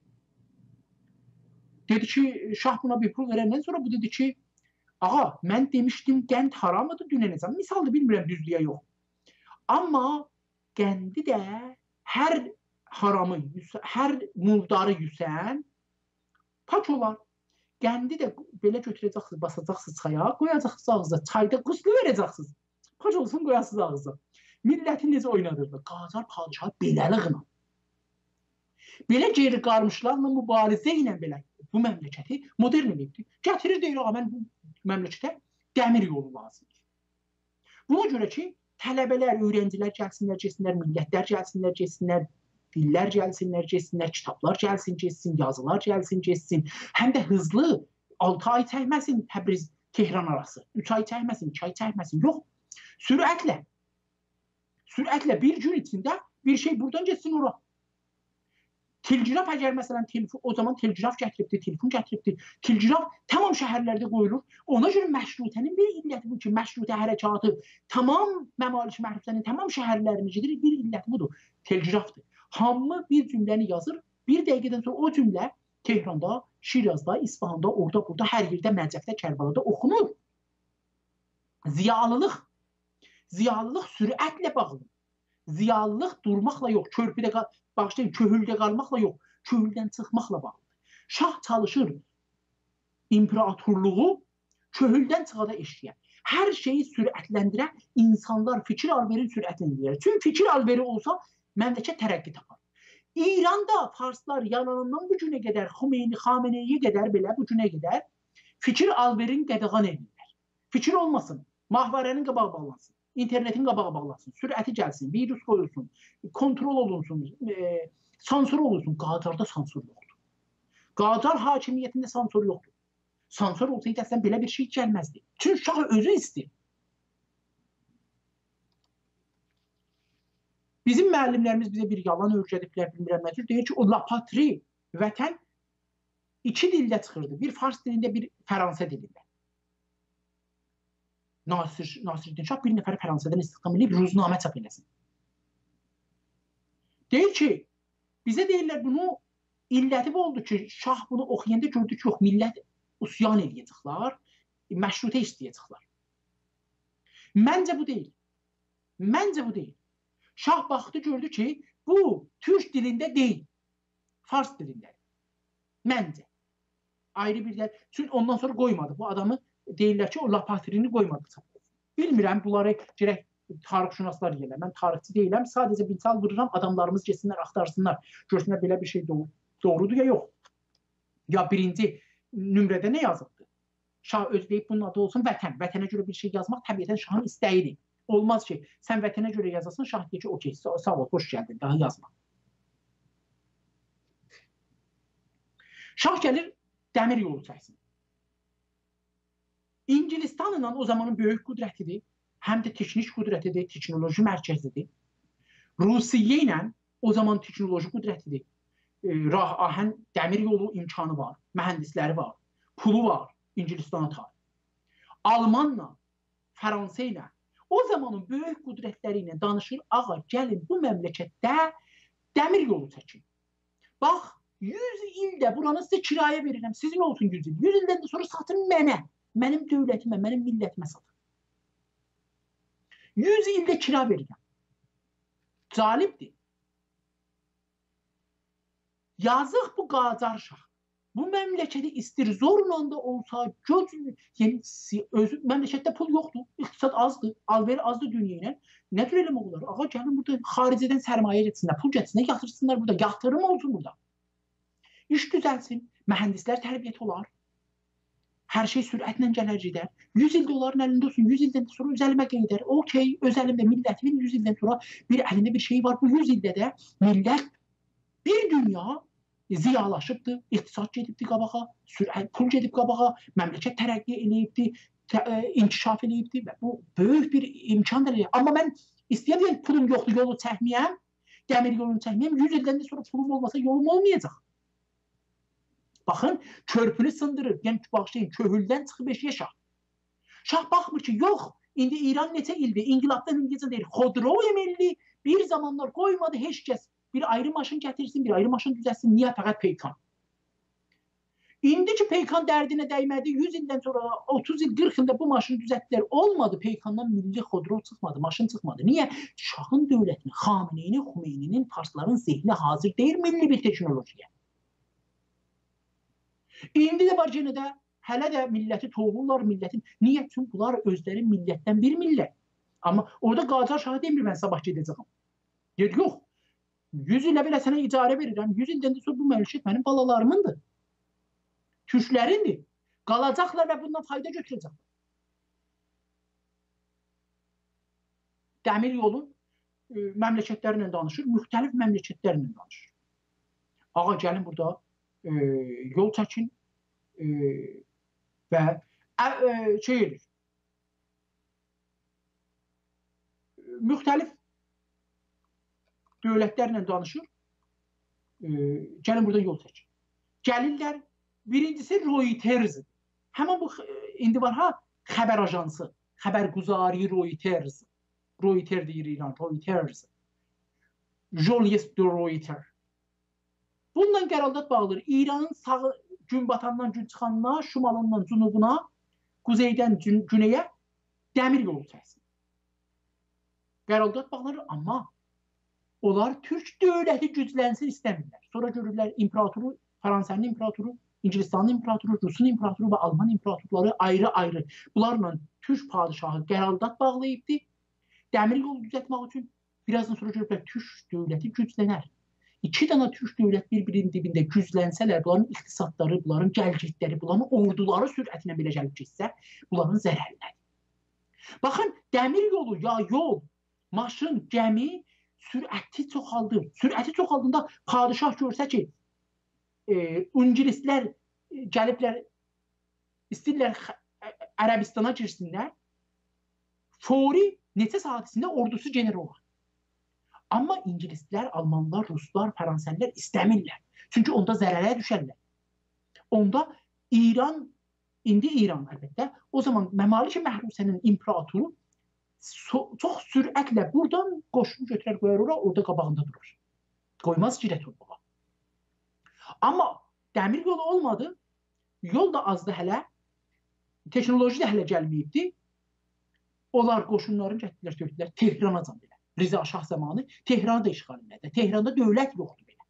Dedi ki, şah buna bir pul verəndən sonra bu dedi ki, ağa, mən demişdim, qənd haramıdır, dünənəcəm. Misaldır, bilmirəm, düzlüyə yox. Amma qəndi də hər haramı, hər murdarı yüsən, pak olar. Qəndi də belə götürəcəksiniz, basacaqsınız çaya, qoyacaqsınız ağızda, çayda quslu verəcəksiniz. Paç olsun, qoyasınız ağızda. Milləti necə oynadırdı? Qacar padişahı beləliğlə. Belə geri qarmışlarla mübarizə ilə belə bu məmləkəti modern edibdir. Gətirir deyir, mən bu məmləkətə dəmir yolu lazımdır. Buna görə ki, tələbələr, öyrəncilər gəlsinlər, getsinlər, millətlər gəlsinlər, getsinlər, dillər gəlsinlər, getsinlər, kitablar gəlsin, getsin, yazılar gəlsin, getsin. Həm də hızlı, 6 ay çəkməsin Təbriz, Tehran arası. 3 ay çəkməsin, 2 ay çəkməsin. Yox, sürətlə bir gün içində bir şey buradan getsin ora. Telgraf əgər məsələn, o zaman telgraf gətiribdir, telefon gətiribdir. Telgraf tamam şəhərlərdə qoyulur. Ona görə məşrutənin bir illəti bu ki, məşrutə hərəkatı tamam məmalik məhriflərin tamam şəhərlərini gedir, bir illəti budur. Telgrafdır. Hamı bir cümləni yazır, bir dəqiqədən sonra o cümlə Tehranda, Şirazda, İsfahanda, orada, burada, hər yerdə, Məcəfdə, Kərbalada oxunur. Ziyalılıq sürətlə bağlıdır. Ziyalılıq durmaqla yox, körpüdə, bağışlayın, köhüldə qalmaqla yox, köhüldən çıxmaqla bağlıdır. Şah çalışır imperatorluğu köhüldən çıxada eşləyər. Hər şeyi sürətləndirən insanlar fikir alveri sürətləndirir. Çünki fikir alveri olsa, məmləkət tərəqqi tapar. İranda farslar yalanından bu günə qədər, Xameneyiyə qədər belə bu günə qədər fikir alverin qədəğan edirlər. Fikir olmasın, mahvarənin qabağı bağlansın, internetin qabağı bağlansın, sürəti gəlsin, virus qoyulsun, kontrol olunsun, sansur olunsun. Qacarda sansur yoxdur. Qacar hakimiyyətində sansur yoxdur. Sansur olsaydı əslən belə bir şey gəlməzdi. Çünki şah özü istəyir. Bizim müəllimlərimiz bizə bir yalan öyrədiblər, bilmirəm nədir. Deyir ki, o lapatri vətən 2 dildə çıxırdı. Bir fars dilində, bir Fransa dilində. Nasiruddin Şah bir nəfəri Fransadan istihdam edib ruznamə çap eləsin. Deyir ki, bizə deyirlər bunu illəti oldu ki, şah bunu oxuyanda gördü ki, yox, millət usyan eləyəcəklər, məşrutə istəyəcəklər. Məncə bu deyil. Məncə bu deyil. Şah baxdı, gördü ki, bu türk dilində deyil, fars dilindədir. Məncə. Ayrı bir də, çünki ondan sonra qoymadı. Bu adamı deyirlər ki, o lapatrini qoymadı. Bilmirəm, bunları gerək tarixşünaslar deyirlər. Mən tarixçi deyiləm, sadəcə misal vururam, adamlarımız geçsinlər, axtarsınlar. Görsünlər belə bir şey doğrudur ya yox. Ya birinci nömrədə nə yazıbdır? Şah özləyib bunun adı olsun vətən. Vətənə görə bir şey yazmaq təbiətən şahın istəyidir. Olmaz ki, sən vətənə görə yazasın, şah deyir ki, okey, sağ ol, hoş gəldin, daha yazma. Şah gəlir, dəmir yolu çəksin. İngilistanla o zamanın böyük qüdrətidir, həm də texnik qüdrətidir, texnoloji mərkəzidir. Rusiya ilə o zaman texnoloji qüdrətidir. Rah ahən dəmir yolu imkanı var, mühəndisləri var, pulu var, İngilistana tabi. Almanla, Fransa ilə o zamanın böyük qüdrətləri ilə danışır, ağa, gəlin bu məmləkətdə dəmir yolu çəkin. Bax, 100 ildə buranı sizə kirayə verirəm, sizin olsun 100 il. 100 ildən sonra satın mənə, mənim dövlətimə, mənim millətimə satın. 100 ildə kira verirəm. Calibdir. Yazıq bu Qacar şah. Bu məmləkəti istir, zorla da olsa, məmləkətdə pul yoxdur, iqtisad azdır, alveri azdır dünya ilə. Nə tür eləmək olar? Ağa, gəlin burada xaricədən sərmayə getsinlər, pul getsinlər, yatırsınlar burada, yatırım olsun burada. İş düzəlsin, Mühəndislər tərbiyyət olar. Hər şey sürətlə gələr gedər. 100 ildə onların əlində olsun, 100 ildən sonra öz əlimə qeydər. Okey, öz əlimdə millətimin 100 ildən sonra bir əlində bir şey var. Bu 100 ildə də millət bir dünya ziyalaşıbdır, iqtisad gedibdir qabağa, pul gedib qabağa, məmləkət tərəqqi eləyibdir, inkişaf eləyibdir və bu böyük bir imkandır. Amma mən istəyirəm pulum yoxdur, yolu çəkməyəm, dəmir yolunu çəkməyəm, 100 ildən də sonra pulum olmasa yolum olmayacaq. Baxın, körpünü sındırır. Yəni, bağışlayın, köhüldən çıxıb eşiyə şah. Şah baxmır ki, yox, indi İran neçə ildir, İnqilabdan İngilizcə deyir, Xodrov emelli bir zamanlar qoymadı heç kəs bir ayrı maşın gətirsin, bir ayrı maşın düzəlsin. Niyə? Fəqət Peykan. İndi ki, Peykan dərdinə dəymədi, 100 ildən sonra, 30 il, 40 ildə bu maşını düzəltdilər. Olmadı, Peykandan milli Xodrov çıxmadı, maşın çıxmadı. Niyə? Şahın dövlətini, Xameneyinin, Xumeyninin, Farsların zehni hazır deyil milli bir teknolojiyə. İndi də var yenə də, hələ də milləti toğurlar, millətin. Niyə? Çünki bunlar özləri millətdən bir millət. Amma orada Qacar Şahı demir, mən sabah gedəcəm. Deyir, yox, 100 ilə belə sənə icarə verirəm, 100 ildən sonra bu məmləkət mənim balalarımındır. Türklərindir. Qalacaqlar və bundan fayda götürəcəklər. Dəmir yolu məmləkətlərlə danışır, müxtəlif məmləkətlərlə danışır. Ağa, gəlin burada yol çəkin və şey edir. Müxtəlif dövlətlərlə danışır. Gəlin burada yol çəkin. Gəlirlər, birincisi Reuters. Həmin bu, indi var ha, xəbər ajansı, xəbərguzari Reuters. Reuters deyir İran, Reuters. Julius de Reuters. Bununla qərardat bağlıdır. İranın sağı gün batandan gün çıxanına, şimalından cünubuna, quzeydən günəyə dəmir yolu çəksin. Qərardat bağlıdır, amma onlar Türk dövləti güclənsin istəmirlər. Sonra görürlər imperatoru, Fransanın imperatoru, İngilistanın imperatoru, Rusun imperatoru və Alman imperatorları ayrı-ayrı. Bunlarla Türk padişahı qərardat bağlayıbdır. Dəmir yolu düzəltmək üçün birazdan sonra görürlər Türk dövləti güclənər. İki dənə Türk dövlət bir-birinin dibində güclənsələr, bunların iqtisadları, bunların gəlgitləri, bunların orduları sürətinə belə gəlib keçsə, bunların zərərləri. Baxın, dəmir yolu, ya yol, maşın, gəmi sürəti çoxaldır. Sürəti çoxaldığında padişah görsə ki, İngilislər gəliblər, istəyirlər Ərəbistana girsinlər, fori neçə saat içində ordusu general olur. Amma İngilislər, Almanlar, Ruslar, Fransızlar istəmirlər. Çünki onda zərərə düşərlər. Onda İran, indi İran əlbəttə, o zaman Məmalik Məhrusənin imperatoru çox sürətlə buradan qoşun götürər qoyar ora, orada qabağında durur. Qoymaz ki, Rəturbağa. Amma dəmir yolu olmadı, yol da azdı hələ, teknoloji də hələ gəlməyibdi. Onlar qoşunların götürdülər Tehrana can belə. Rıza Şah zamanı Tehranı da işğal elədi. Tehranda dövlət yoxdur belə.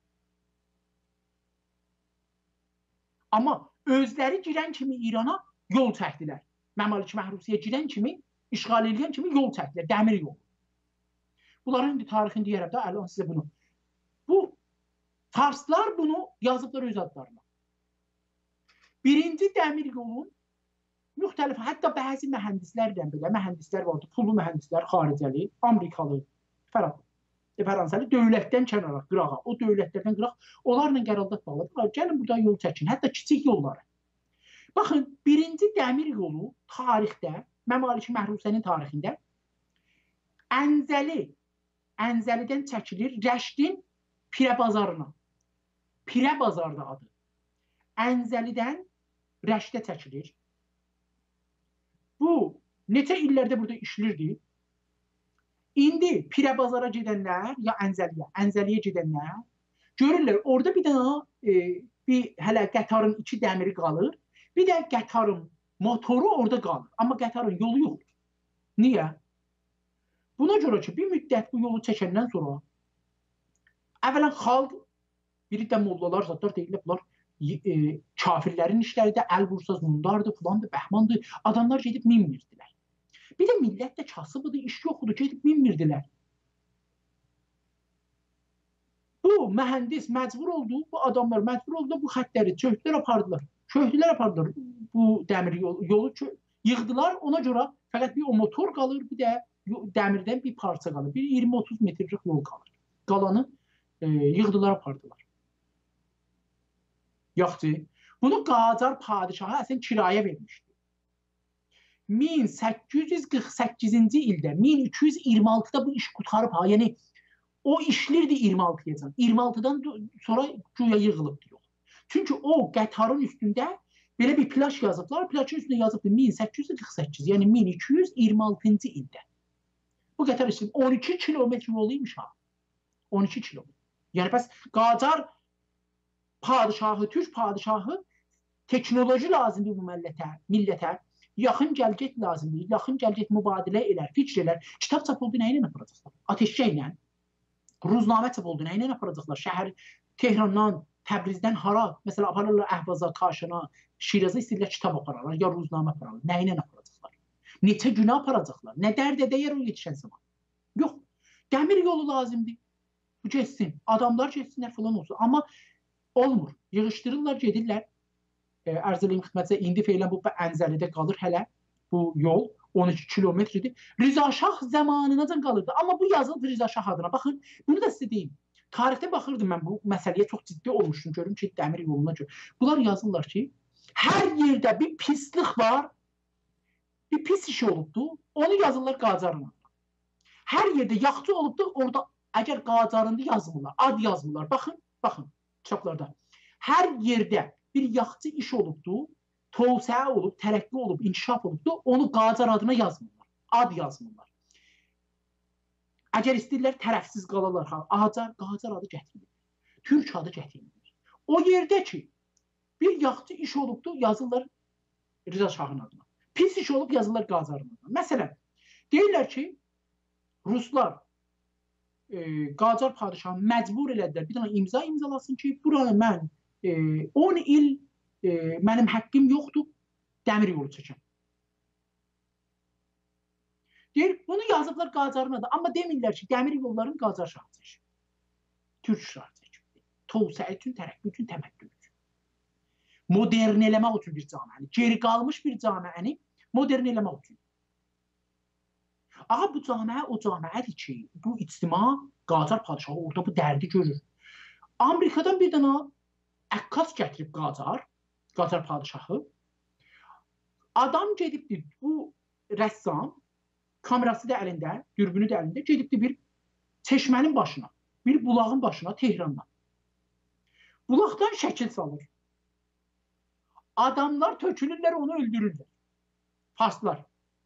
Amma özləri girən kimi İrana yol çəkdilər. Məmalik Məhrusiyə girən kimi, işğal edən kimi yol çəkdilər, dəmir yolu. Bunların indi tarixini deyərəm də, əlan sizə bunu. Bu, Farslar bunu yazıblar öz adlarına. Birinci dəmir yolun müxtəlif, hətta bəzi mühəndislərdən belə, mühəndislər vardı, pullu mühəndislər, xaricəli, Amerikalı, Fransalı, dövlətdən kənara, qırağa, o dövlətlərdən qıraq, onlarla qərardat bağladı. Gəlin burada yol çəkin, hətta kiçik yolları. Baxın, birinci dəmir yolu tarixdə, Məmalik Məhrusənin tarixində Əncəlidən çəkilir Rəşdin Pirə bazarına. Pirə bazarda adı. Əncəlidən Rəşdə çəkilir. Bu, neçə illərdə burada işlirdi. İndi Pirə bazara gedənlər, ya Əncəliyə gedənlər, görürlər, orada bir dənə hələ qətarın iki dəmiri qalır, bir də qətarın motoru orada qalır. Amma qətarın yolu yoxdur. Niyə? Buna görə ki, bir müddət bu yolu çəkəndən sonra əvvələn xalq, biri də mollalar, zatlar deyirlər, bunlar kafirlərin işləri də əl vursaz mundardır, filandır, bəhmandır. Adamlar gedib minmirdilər. Bir də millət də kasıbıdır, iş yoxdur, gedib minmirdilər. Bu mühendis məcbur oldu, bu adamlar məcbur oldu bu xəttləri çöktülər apardılar. Çöktülər apardılar bu dəmir yolu yığdılar. Ona görə fəqət bir o motor qalır, bir də dəmirdən bir parça qalır. Bir 20-30 metrlik yol qalır. Qalanı yığdılar apardılar. Yaxşı. Bunu Qacar padişahı əslən kirayə vermişdi. 1848-ci ildə, 1226-da bu iş qurtarıb ha. Yəni o işlirdi 26-yacan. 26-dan sonra güya yığılıbdı yox. Çünki o qətarın üstündə belə bir plaj yazıblar. Plajın üstündə yazıbdı 1848, yəni 1226-cı ildə. Bu qətar üstündə 12 kilometr yoluymuş ha. 12 kilometr. Yəni bəs Qacar padişahı, Türk padişahı teknoloji lazımdır bu millətə. Yaxın gəlgət lazımdır. Yaxın gəlgət mübadilə elər, fikr elər. Kitab çap oldu, nə ilə aparacaqlar? Ateşkə ilə. Ruznamə çap oldu, nə ilə aparacaqlar? Şəhər Tehrandan, Təbrizdən hara? Məsələn, aparırlar Əhvaza, Kaşına, Şiraza istəyirlər kitab apararlar, ya ruznamə apararlar. Nə ilə aparacaqlar? Neçə günə aparacaqlar? Nə dərdə dəyər o yetişən zaman? Yox. Dəmir yolu lazımdır. Bu geçsin. Adamlar geçsinlər falan olsun. Amma olmur. Yığışdırırlar, gedirlər. Ərz eləyim xidmətinizə, indi feylən bu Əncəlidə qalır hələ bu yol 12 kilometrdir. Rıza Şah zamanınacan qalırdı. Amma bu yazıldı Rıza Şah adına. Baxın, bunu da sizə deyim. Tarixdə baxırdım mən bu məsələyə çox ciddi olmuşdum. Görüm ki, dəmir yoluna görə. Bunlar yazırlar ki, hər yerdə bir pislik var, bir pis iş olubdu, onu yazırlar Qacarın adına. Hər yerdə yaxçı olubdu, orada əgər Qacarında yazmırlar, ad yazmırlar. Baxın, kitablarda. Hər yerdə bir yaxçı iş olubdu, tövsəyə olub, tərəqqi olub, inkişaf olubdu, onu Qacar adına yazmırlar, ad yazmırlar. Əgər istəyirlər tərəfsiz qalalar, Qacar adı gətirilir, Türk adı gətirilir. O yerdə ki, bir yaxçı iş olubdu, yazırlar Rıza Şahın adına. Pis iş olub, yazırlar Qacarın adına. Məsələn, deyirlər ki, Ruslar Qacar padişahı məcbur elədilər, bir dənə imza imzalasın ki, buranı mən 10 il mənim həqqim yoxdur, dəmir yolu çəkəm. Deyir, bunu yazıblar Qacarın adı, amma demirlər ki, dəmir yolların Qacar şahı çəkib. Türk şahı çəkib. Tövsəyə üçün, tərəqqi üçün, təməkkün üçün. Modern eləmək üçün bir camiəni, geri qalmış bir camiəni modern eləmək üçün. Aha, bu camiə o camiədir ki, bu ictima Qacar padişahı orada bu dərdi görür. Amerikadan bir dənə əkkaz gətirib Qacar padişahı. Adam gedibdir, bu rəssam, kamerası da əlində, dürbünü də əlində, gedibdir bir çeşmənin başına, bir bulağın başına Tehrandan. Bulaqdan şəkil salır. Adamlar tökülürlər, onu öldürürlər. Farslar.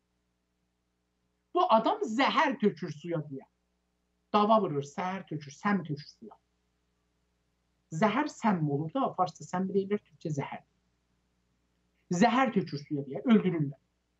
Bu adam zəhər tökür suya deyə. Dava vurur, səhər tökür, səm tökür suya. Zəhər səm olur da, Farsda səm deyirlər, Türkçə zəhər. Zəhər tökür suya deyə, öldürürlər.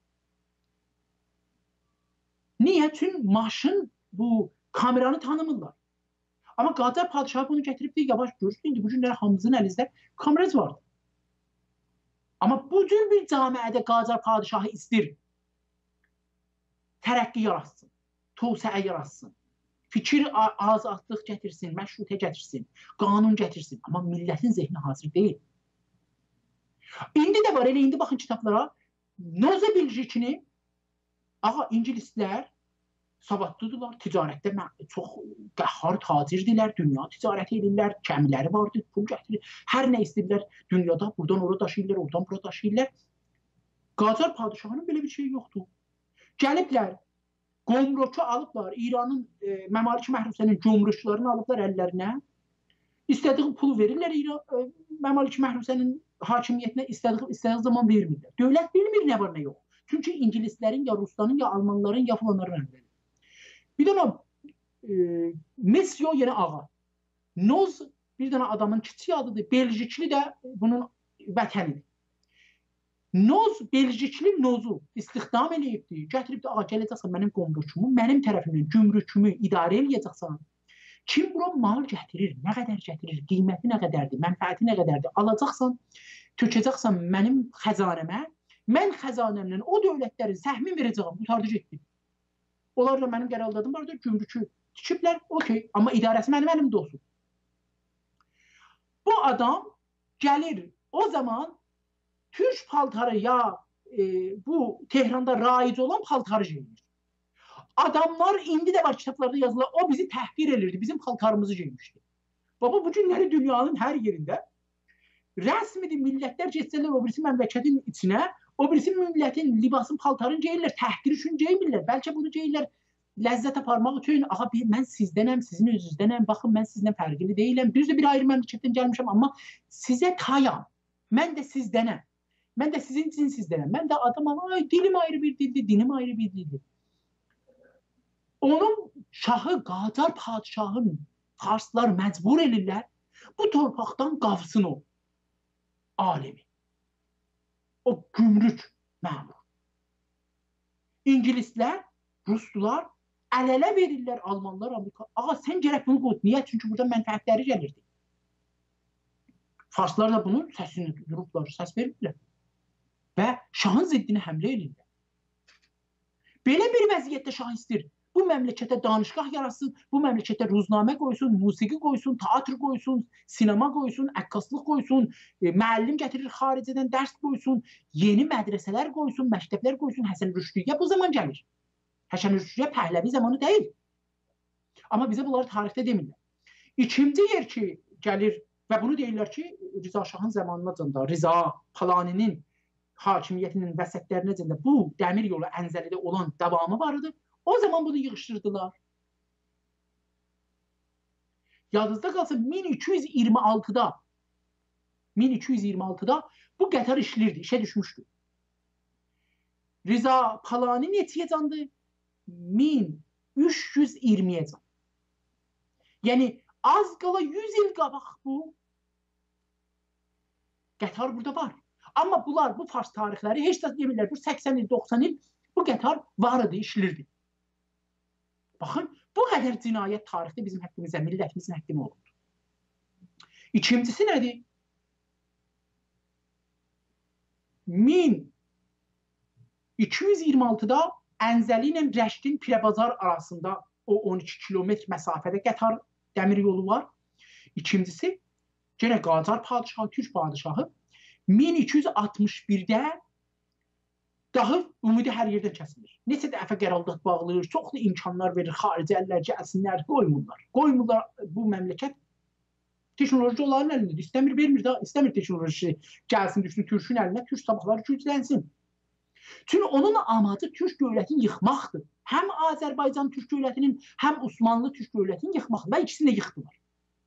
Niyə? Çünki maşın bu kameranı tanımırlar. Amma Qacar padişahı bunu gətirib deyir, yavaş görürsün, indi bu günlər hamımızın əlinizdə kamerası vardır. Amma bu cür bir camiədə Qacar padişahı istəyir tərəqqi yaratsın, tövsəyə yaratsın, fikir azadlıq gətirsin, məşrutə gətirsin, qanun gətirsin. Amma millətin zehni hazır deyil. İndi də var, elə indi baxın kitablara, Noza Belçikini, İngilislər savadlıdırlar, ticarətdə çox qəhrar tacirdirlər, dünya ticarəti edirlər, kəmiləri vardır, pul gətirir, hər nə istəyirlər dünyada, buradan ora daşıyırlar, oradan bura daşıyırlar. Qacar padişahının belə bir şey yoxdur. Gəliblər, qomroku alıblar, İranın Məmalik Məhrusənin cumruşlarını alıblar əllərinə, istədiyi pulu verirlər Məmalik Məhrusənin hakimiyyətinə, istədiyi zaman vermirlər. Dövlət bilmir nə var, nə yox. Çünki İngilislərin, ya Rusların, ya Almanların, ya falanların əlləri. Bir dənə Mesio yenə ağa. Noz bir dənə adamın kiçik adıdır. Belçikli də bunun vətənidir. Noz, Belçikli Nozu istihdam eləyibdir. Gətiribdir, ağa gələcəksən mənim qomrukumu, mənim tərəfimdən cümrükümü idarə eləyəcəksən. Kim bura mal gətirir, nə qədər gətirir, qiyməti nə qədərdir, mənfəəti nə qədərdir, alacaqsan, tökəcəksən mənim xəzanəmə, mən xəzanəmlə o dövlətlərin səhmin verəcəyəm, qutardı getdi. Onlar da mənim qərarladım vardır, cümrükü tikiblər, okey, amma idarəsi mənim əlimdə olsun. Bu adam gəlir o zaman Türk paltarı ya bu Tehranda raic olan paltarı giyinir. Adamlar indi de var kitaplarda yazılar. O bizi təhqir elirdi. Bizim paltarımızı giymişti. Baba bu günləri dünyanın hər yerində rəsmidir. Millətlər geçsələr o birisi məmləkətin içinə, o birisi millətin libasın, paltarını geyirlər. Təhqir üçün geymirlər. Bəlkə bunu geyirlər ləzzət aparmaq üçün. Aha mən sizdənəm, sizin özünüzdənəm. Baxın mən sizdən fərqli deyiləm. Düz də bir ayrı məmləkətdən gəlmişəm, amma sizə tayam. Mən də sizdənəm. Mən də sizin için sizdənəm. Mən də adamam. Ay dilim ayrı bir dildir, dinim ayrı bir dildir. Onun şahı Qacar padişahın Farslar məcbur elirlər. Bu torpaqdan qavsın o alemi. O gümrük məmur. İngilislər, Ruslar əl-ələ verirlər Almanlar, Amerika. Ağa sən gərək bunu qoy. Niyə? Çünki burada mənfəətləri gəlirdi. Farslar da bunun səsini durublar, səs verirlər. Və şahın ziddini həmlə edirlər. Belə bir vəziyyətdə şah istir. Bu məmləkətə danışqah yaratsın, bu məmləkətə ruznamə qoysun, musiqi qoysun, teatr qoysun, sinema qoysun, əkkaslık qoysun, müəllim gətirir xaricədən dərs qoysun, yeni mədrəsələr qoysun, məktəblər qoysun. Həsən Rüşdiyyə bu zaman gəlir. Həsən Rüşdiyyə Pəhləvi zamanı deyil. Amma bizə bunları tarixdə demirlər. İkinci yer ki gəlir və bunu deyirlər ki, Rıza Şahın zamanınacında Rıza Palaninin hakimiyyətinin vəsətlərinəcində bu dəmir yolu Əncəlidə olan davamı var idi. O zaman bunu yığışdırdılar. Yadınızda qalsın 1226'da bu qatar işlirdi, işe düşmüşdü. Rıza Palani neçəyə candı? 1320'ye candı. Yani az qala 100 il qabaq bu qatar burada var. Amma bunlar bu Fars tarixləri heç də demirlər. Bu 80 il, 90 il bu qatar var idi, işlirdi. Baxın, bu qədər cinayət tarixdə bizim həqqimizə, millətimizin həqqinə olundu. İkincisi nədir? 1226'da Əncəli ilə Rəşdin Pirəbazar arasında o 12 kilometr məsafədə qatar dəmir yolu var. İkincisi, yenə Qacar padişahı, Türk padişahı 1261'də dahi ümidi hər yerdən kəsilir. Neçə dəfə qərardat bağlayır, çoxlu imkanlar verir, xarici əllər gəlsinlər, qoymurlar. Qoymurlar bu məmləkət teknoloji onların əlindədir. İstəmir, vermir də, istəmir teknoloji gəlsin, düşsün Türkün əlinə, Türk sabahları güclənsin. Çünki onun amacı Türk dövlətini yıxmaqdır. Həm Azərbaycan Türk dövlətinin, həm Osmanlı Türk dövlətini yıxmaqdır. Və ikisini də yıxdılar.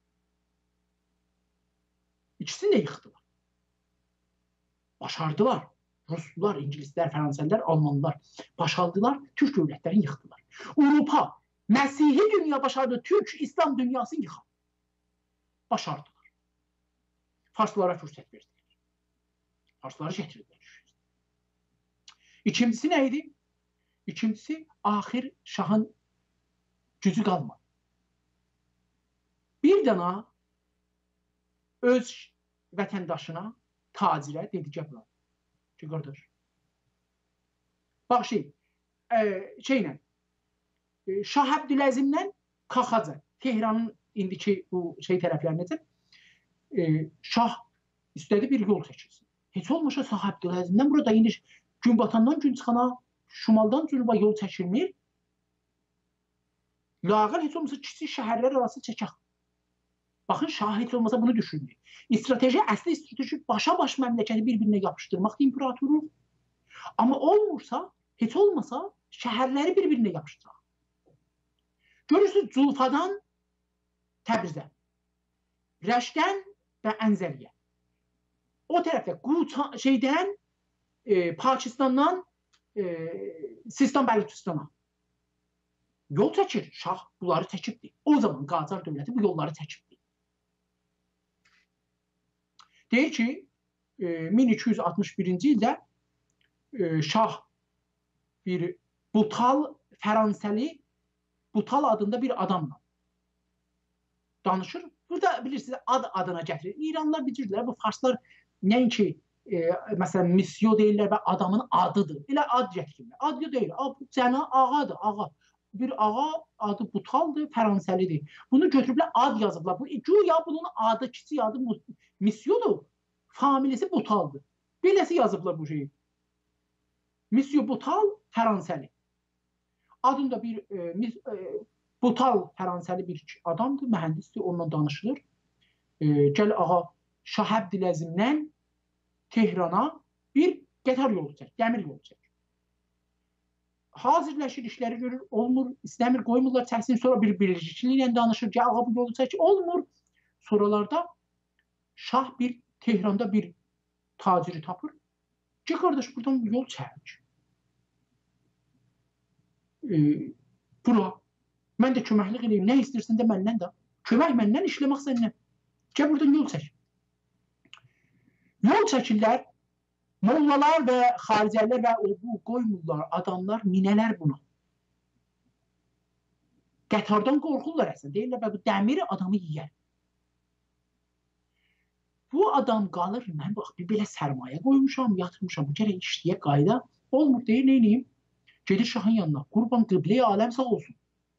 İkisini də yıxdılar. Başardılar. Ruslar, İngilislər, Fransızlar, Almanlar başardılar, Türk dövlətlərini yıxdılar. Avropa, Məsihi dünya başardı, Türk, İslam dünyasını yıxar. Başardılar. Farslara fürsət verdilər. Farsları gətirdilər. İkincisi nə idi? İkincisi, axir şahın gücü qalmadı. Bir dana öz vətəndaşına, tacirə dedi ki, ki qardaş. Bax şeylə Şah Əbdüləzimlə Qaxaca, Tehranın indiki bu şey tərəflərinəcə Şah istədi bir yol çəkilsin. Heç olmasa Şah Əbdüləzimdən burada indi gün batandan gün çıxana, şimaldan cünuba yol çəkilmir. Lağal heç olmasa kiçik şəhərlər arası çəkək. Baxın, Şah heç olmasa bunu düşündü. Strateji, əsli strateji başa-baş məmləkəti bir-birinə yapışdırmaqdır imperatoru. Amma olmursa, heç olmasa şəhərləri bir-birinə yapışdıraq. Görürsünüz, Culfadan Təbrizə, Rəşdən və Əncəliyə. O tərəfdə şeydən, Pakistandan Sistan Bəlutistana yol çəkir. Şah bunları çəkibdir. O zaman Qacar dövləti bu yolları çəkibdir. Deyir ki, 1261-ci ildə Şah bir Butal, Fransəli Butal adında bir adamla danışır. Burada bilirsiniz, ad adına gətirir. İranlar bilirdilər, bu Farslar nəinki məsələn, misyo deyirlər və adamın adıdır. Elə ad gətirirlər. Ad deyil, cənə ağadır, ağa. bir ağa adı Butaldır, Fəransəlidir. Bunu götürüblər, ad yazıblar. Bu güya bunun adı, kiçik adı Misyodur. Familisi Butaldır. Beləsi yazıblar bu şeyi. Misyo Butal Fəransəli. Adında bir Butal Fəransəli bir adamdır, mühəndisdir, onunla danışılır. Gəl ağa Şah Əbdüləzimdən Tehrana bir qatar yolu çək, dəmir yolu çək. Hazırlaşır, işləri görür, olmur, istəmir, qoymurlar çəksin, sonra bir birlikçiliklə danışır ki, ağa bu yolu çək, olmur. Sonralarda Şah bir Tehranda bir taciri tapır. Ki, qardaş, buradan yol çək. Bura, mən də köməklik edeyim, nə istəyirsən də məndən də. Kömək məndən, işləmək səndən. Gəl buradan yol çək. Yol çəkirlər, mollalar və xaricələr və bu qoymurlar, adamlar, minələr buna. Qatardan qorxurlar əslən, deyirlər, bu dəmiri adamı yiyər. Bu adam qalır, mən bir belə sərmayə qoymuşam, yatırmışam, bu gərək işləyə qayda. Olmur, deyir, neyniyim? Gedir Şahın yanına, qurban qiblə-i aləm sağ olsun.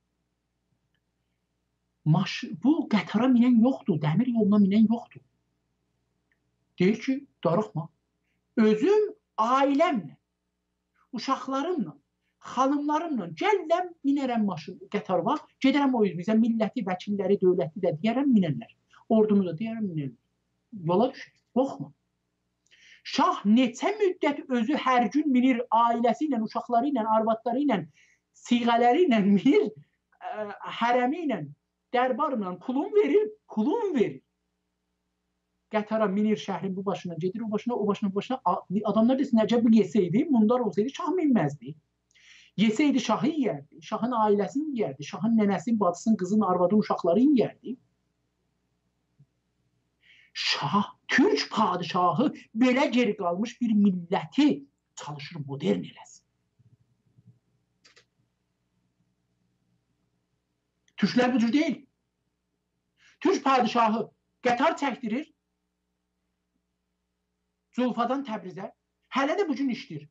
Bu qətara minən yoxdur, dəmir yoluna minən yoxdur. Deyir ki, darıxma. Özüm ailəmlə, uşaqlarımla, xanımlarımla gəlləm, minərəm maşın, qətarıma, gedərəm o bizə milləti, vəkilləri, dövləti də deyərəm, minərlər. Ordumu da deyərəm, minərlər. Yola düşür, qorxma. Şah neçə müddət özü hər gün minir, ailəsi ilə, uşaqları ilə, arvadları ilə, siğələri ilə minir, hərəmi ilə, dərbarla pulun verir. Qətara minir, şəhrin bu başına, gedir o başına, o başına, bu başına. Adamlar desin, nəcə bu yesəydi, mundar olsaydı, şah minməzdi. Yesəydi, şahı yiyərdi, şahın ailəsini yiyərdi, şahın nənəsinin, bacısının, qızın, arvadın, uşaqları yiyərdi. Şah, Türk padişahı belə geri qalmış bir milləti çalışır modern eləsin. Türklər bu cür deyil. Türk padişahı qatar çəkdirir, Zulfadan Təbrizə, hələ də bugün işləyir.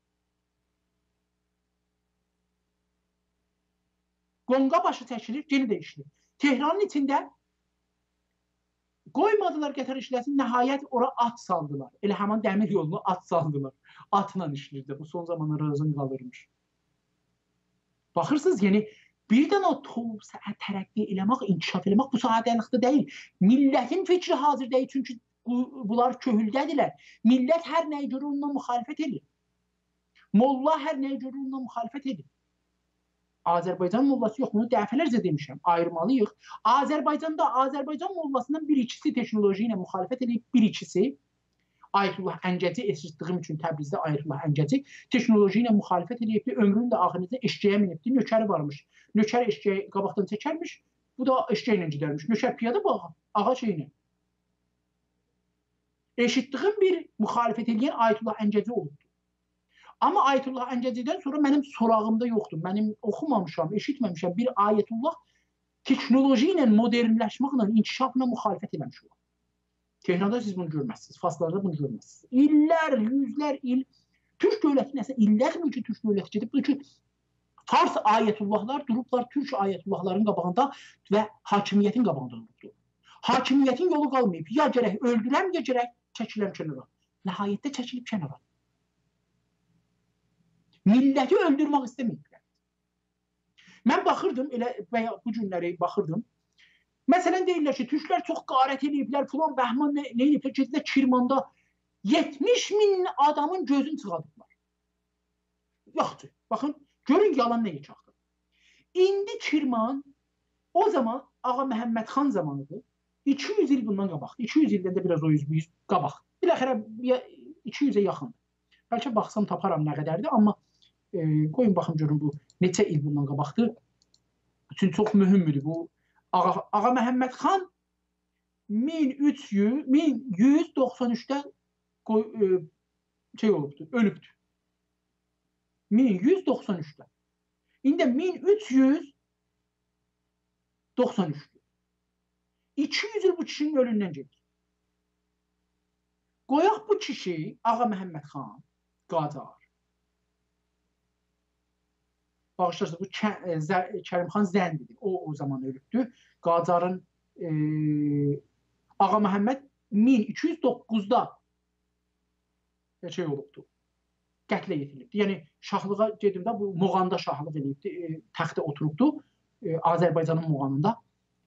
Qonqa başı çəkilir, yeni də işləyir. Tehranın içində qoymadılar qatar işləsin, nəhayət ora at saldılar. Elə həman dəmir yolunu at saldılar. Atla işləyirdi. Bu son zamanlar razın qalırmış. Baxırsınız, yəni bir dənə o səhət tərəqqi eləmək, inkişaf eləmək bu sadəlikdə deyil. Millətin fikri hazır deyil, çünki bunlar köhüldədirlər. Millət hər nəyə görə onunla müxalifət edir. Molla hər nəyə görə onunla müxalifət edir. Azərbaycan mollası yox, bunu dəfələrcə demişəm, ayırmalıyıq. Azərbaycanda Azərbaycan mollasından bir ikisi texnoloji ilə müxalifət edib, bir ikisi Ayətullah Əngəci eşitdiyim üçün Təbrizdə Ayətullah Əngəci texnoloji ilə müxalifət edibdi, ömrünün də axırıncı eşkəyə minibdi, nökəri varmış. Nökər eşkəyi qabaqdan çəkərmiş, bu da eşkə ilə gedərmiş. Nökər piyada bağa, ağa şeyini. Eşitdiyim bir müxalifət edən Ayətullah Əngəci olubdu. Amma Ayətullah Əngəcidən sonra mənim sorağımda yoxdur. Mənim oxumamışam, eşitməmişəm. Bir Ayətullah texnoloji ilə, modernləşməklə, inkişafla müxalifət eləmiş olur. Tehranda siz bunu görməzsiniz, Faslarda bunu görməzsiniz. İllər, yüzlər il Türk dövləti nəsə illər mi ki Türk dövləti gedib? Çünki Fars Ayətullahlar durublar Türk Ayətullahların qabağında və hakimiyyətin qabağında durubdur. Hakimiyyətin yolu qalmayıb. Ya gərək öldürəm, ya gərək çəkiləm kənara. Nəhayətdə çəkilib kənara. Milləti öldürmək istəməyiblər. Mən baxırdım, elə və bu günləri baxırdım. Məsələn, deyirlər ki, Türklər çox qarət ediblər, filan Bəhman nə ediblər, gediblər Kirmanda 70.000 adamın gözünü çıxardıblar. Yoxdur. Baxın, görün yalan nə yekaqdır. İndi Kirman o zaman Ağa Məhəmməd xan zamanıdır. 200 il bundan qabaq. 200 ildən də biraz o 100 qabaq. Biləxərə 200-ə yaxındır. Bəlkə baxsam taparam nə qədərdir, amma qoyun baxım görün bu neçə il bundan qabaqdır. Üçün çox mühümmüdür bu. Ağa Məhəmməd xan 1193-də şey olubdur, ölübdür. 1193-də. İndi 1393-dür. 200 il bu kişinin ölündən gedir. Qoyaq bu kişi, Ağa Məhəmməd xan, Qacar, bağışlarsa bu Kərimxan Zəndidir. O zaman ölübdür. Qacarın Ağa Məhəmməd 1209-da şey olubdur. Qətlə yetirilibdir. Yəni şahlığa gedib də bu Muğanda şahlıq edibdir, təxtə oturubdur. Azərbaycanın Muğanında.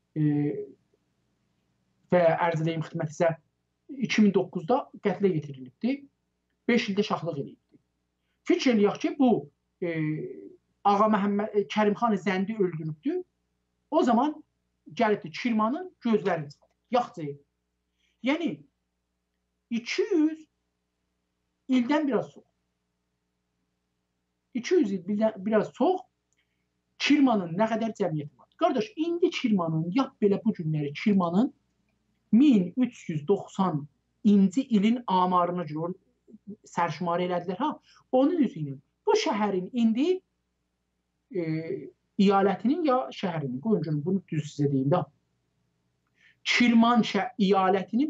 Və ərz edeyim xidmət isə 2009-da qətlə yetirilibdir. 5 ildə şahlıq edibdir. Fikir eləyək ki, bu Ağa Məhəmməd Kərimxan Zəndi öldürübdür. O zaman gəlibdir Kirmanın gözlərini yaxcayıb. Yəni 200 ildən biraz çox. 200 il biraz çox Kirmanın nə qədər cəmiyyəti var. Qardaş, indi Kirmanın, yap belə bu günləri Kirmanın 1390-cı ilin amarına görə sərşumarı elədilər. Onun üzrə bu şəhərin indi iyalətinin ya şəhərinin, qoyun görün, bunu düz sizə deyim də. Kirman iyalətinin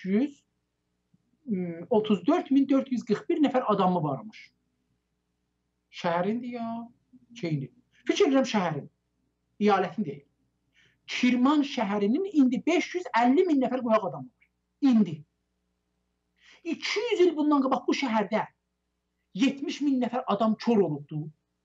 534.441 nəfər adamı varmış. Şəhərindir ya, şeyindir. Fikir edirəm şəhərin, iyalətin deyil. Kirman şəhərinin indi 550.000 nəfər qoyaq adamı var. İndi. 200 il bundan qabaq bu şəhərdə 70.000 nəfər adam kör olubdu.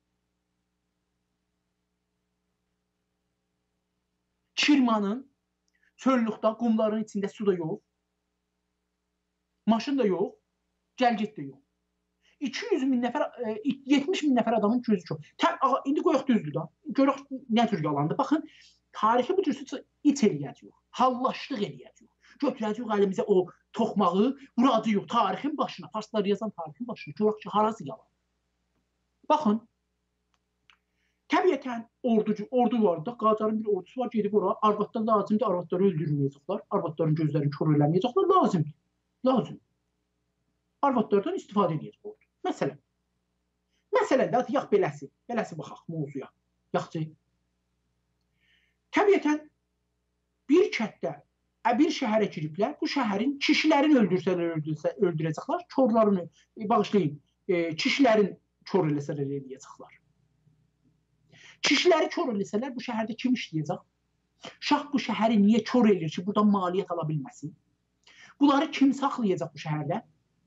Kirmanın çöllükdə, qumların içində su da yox, maşın da yox, gəlgit də yox. 200.000 nəfər, 70.000 nəfər adamın gözü çox. İndi qoyaq düzdür da, görək nə tür yalandır. Baxın, tarixi bu cürsü iç eləyəcək, hallaşlıq eləyəcək. Götürəcək əlimizə o toxmağı, vuracaq tarixin başına, farslar yazan tarixin başına, görək ki, harası yalan. Baxın, təbiətən ordu var da, Qacarın bir ordusu var, gedib oraya, arvadlar lazımdır, arvadları öldürməyəcəklər, arvadların gözlərini kör eləməyəcəklər, lazımdır, lazım. Arvadlardan istifadə edəcək ordu. Məsələn, də yaq beləsi baxaq mövzuya, yaxcı. Təbiətən bir kətdə, bir şəhərə giriblər, bu şəhərin kişilərin öldürəcəklər, körlərini, bağışlayın, kişilərin kör eləsələr eləyəcəklər. Kişiləri kör eləsələr, bu şəhərdə kim işləyəcək? Şah bu şəhəri niyə kör eləyir ki, buradan maliyyət ala bilməsin? Bunları kim saxlayacaq bu şəhərdə?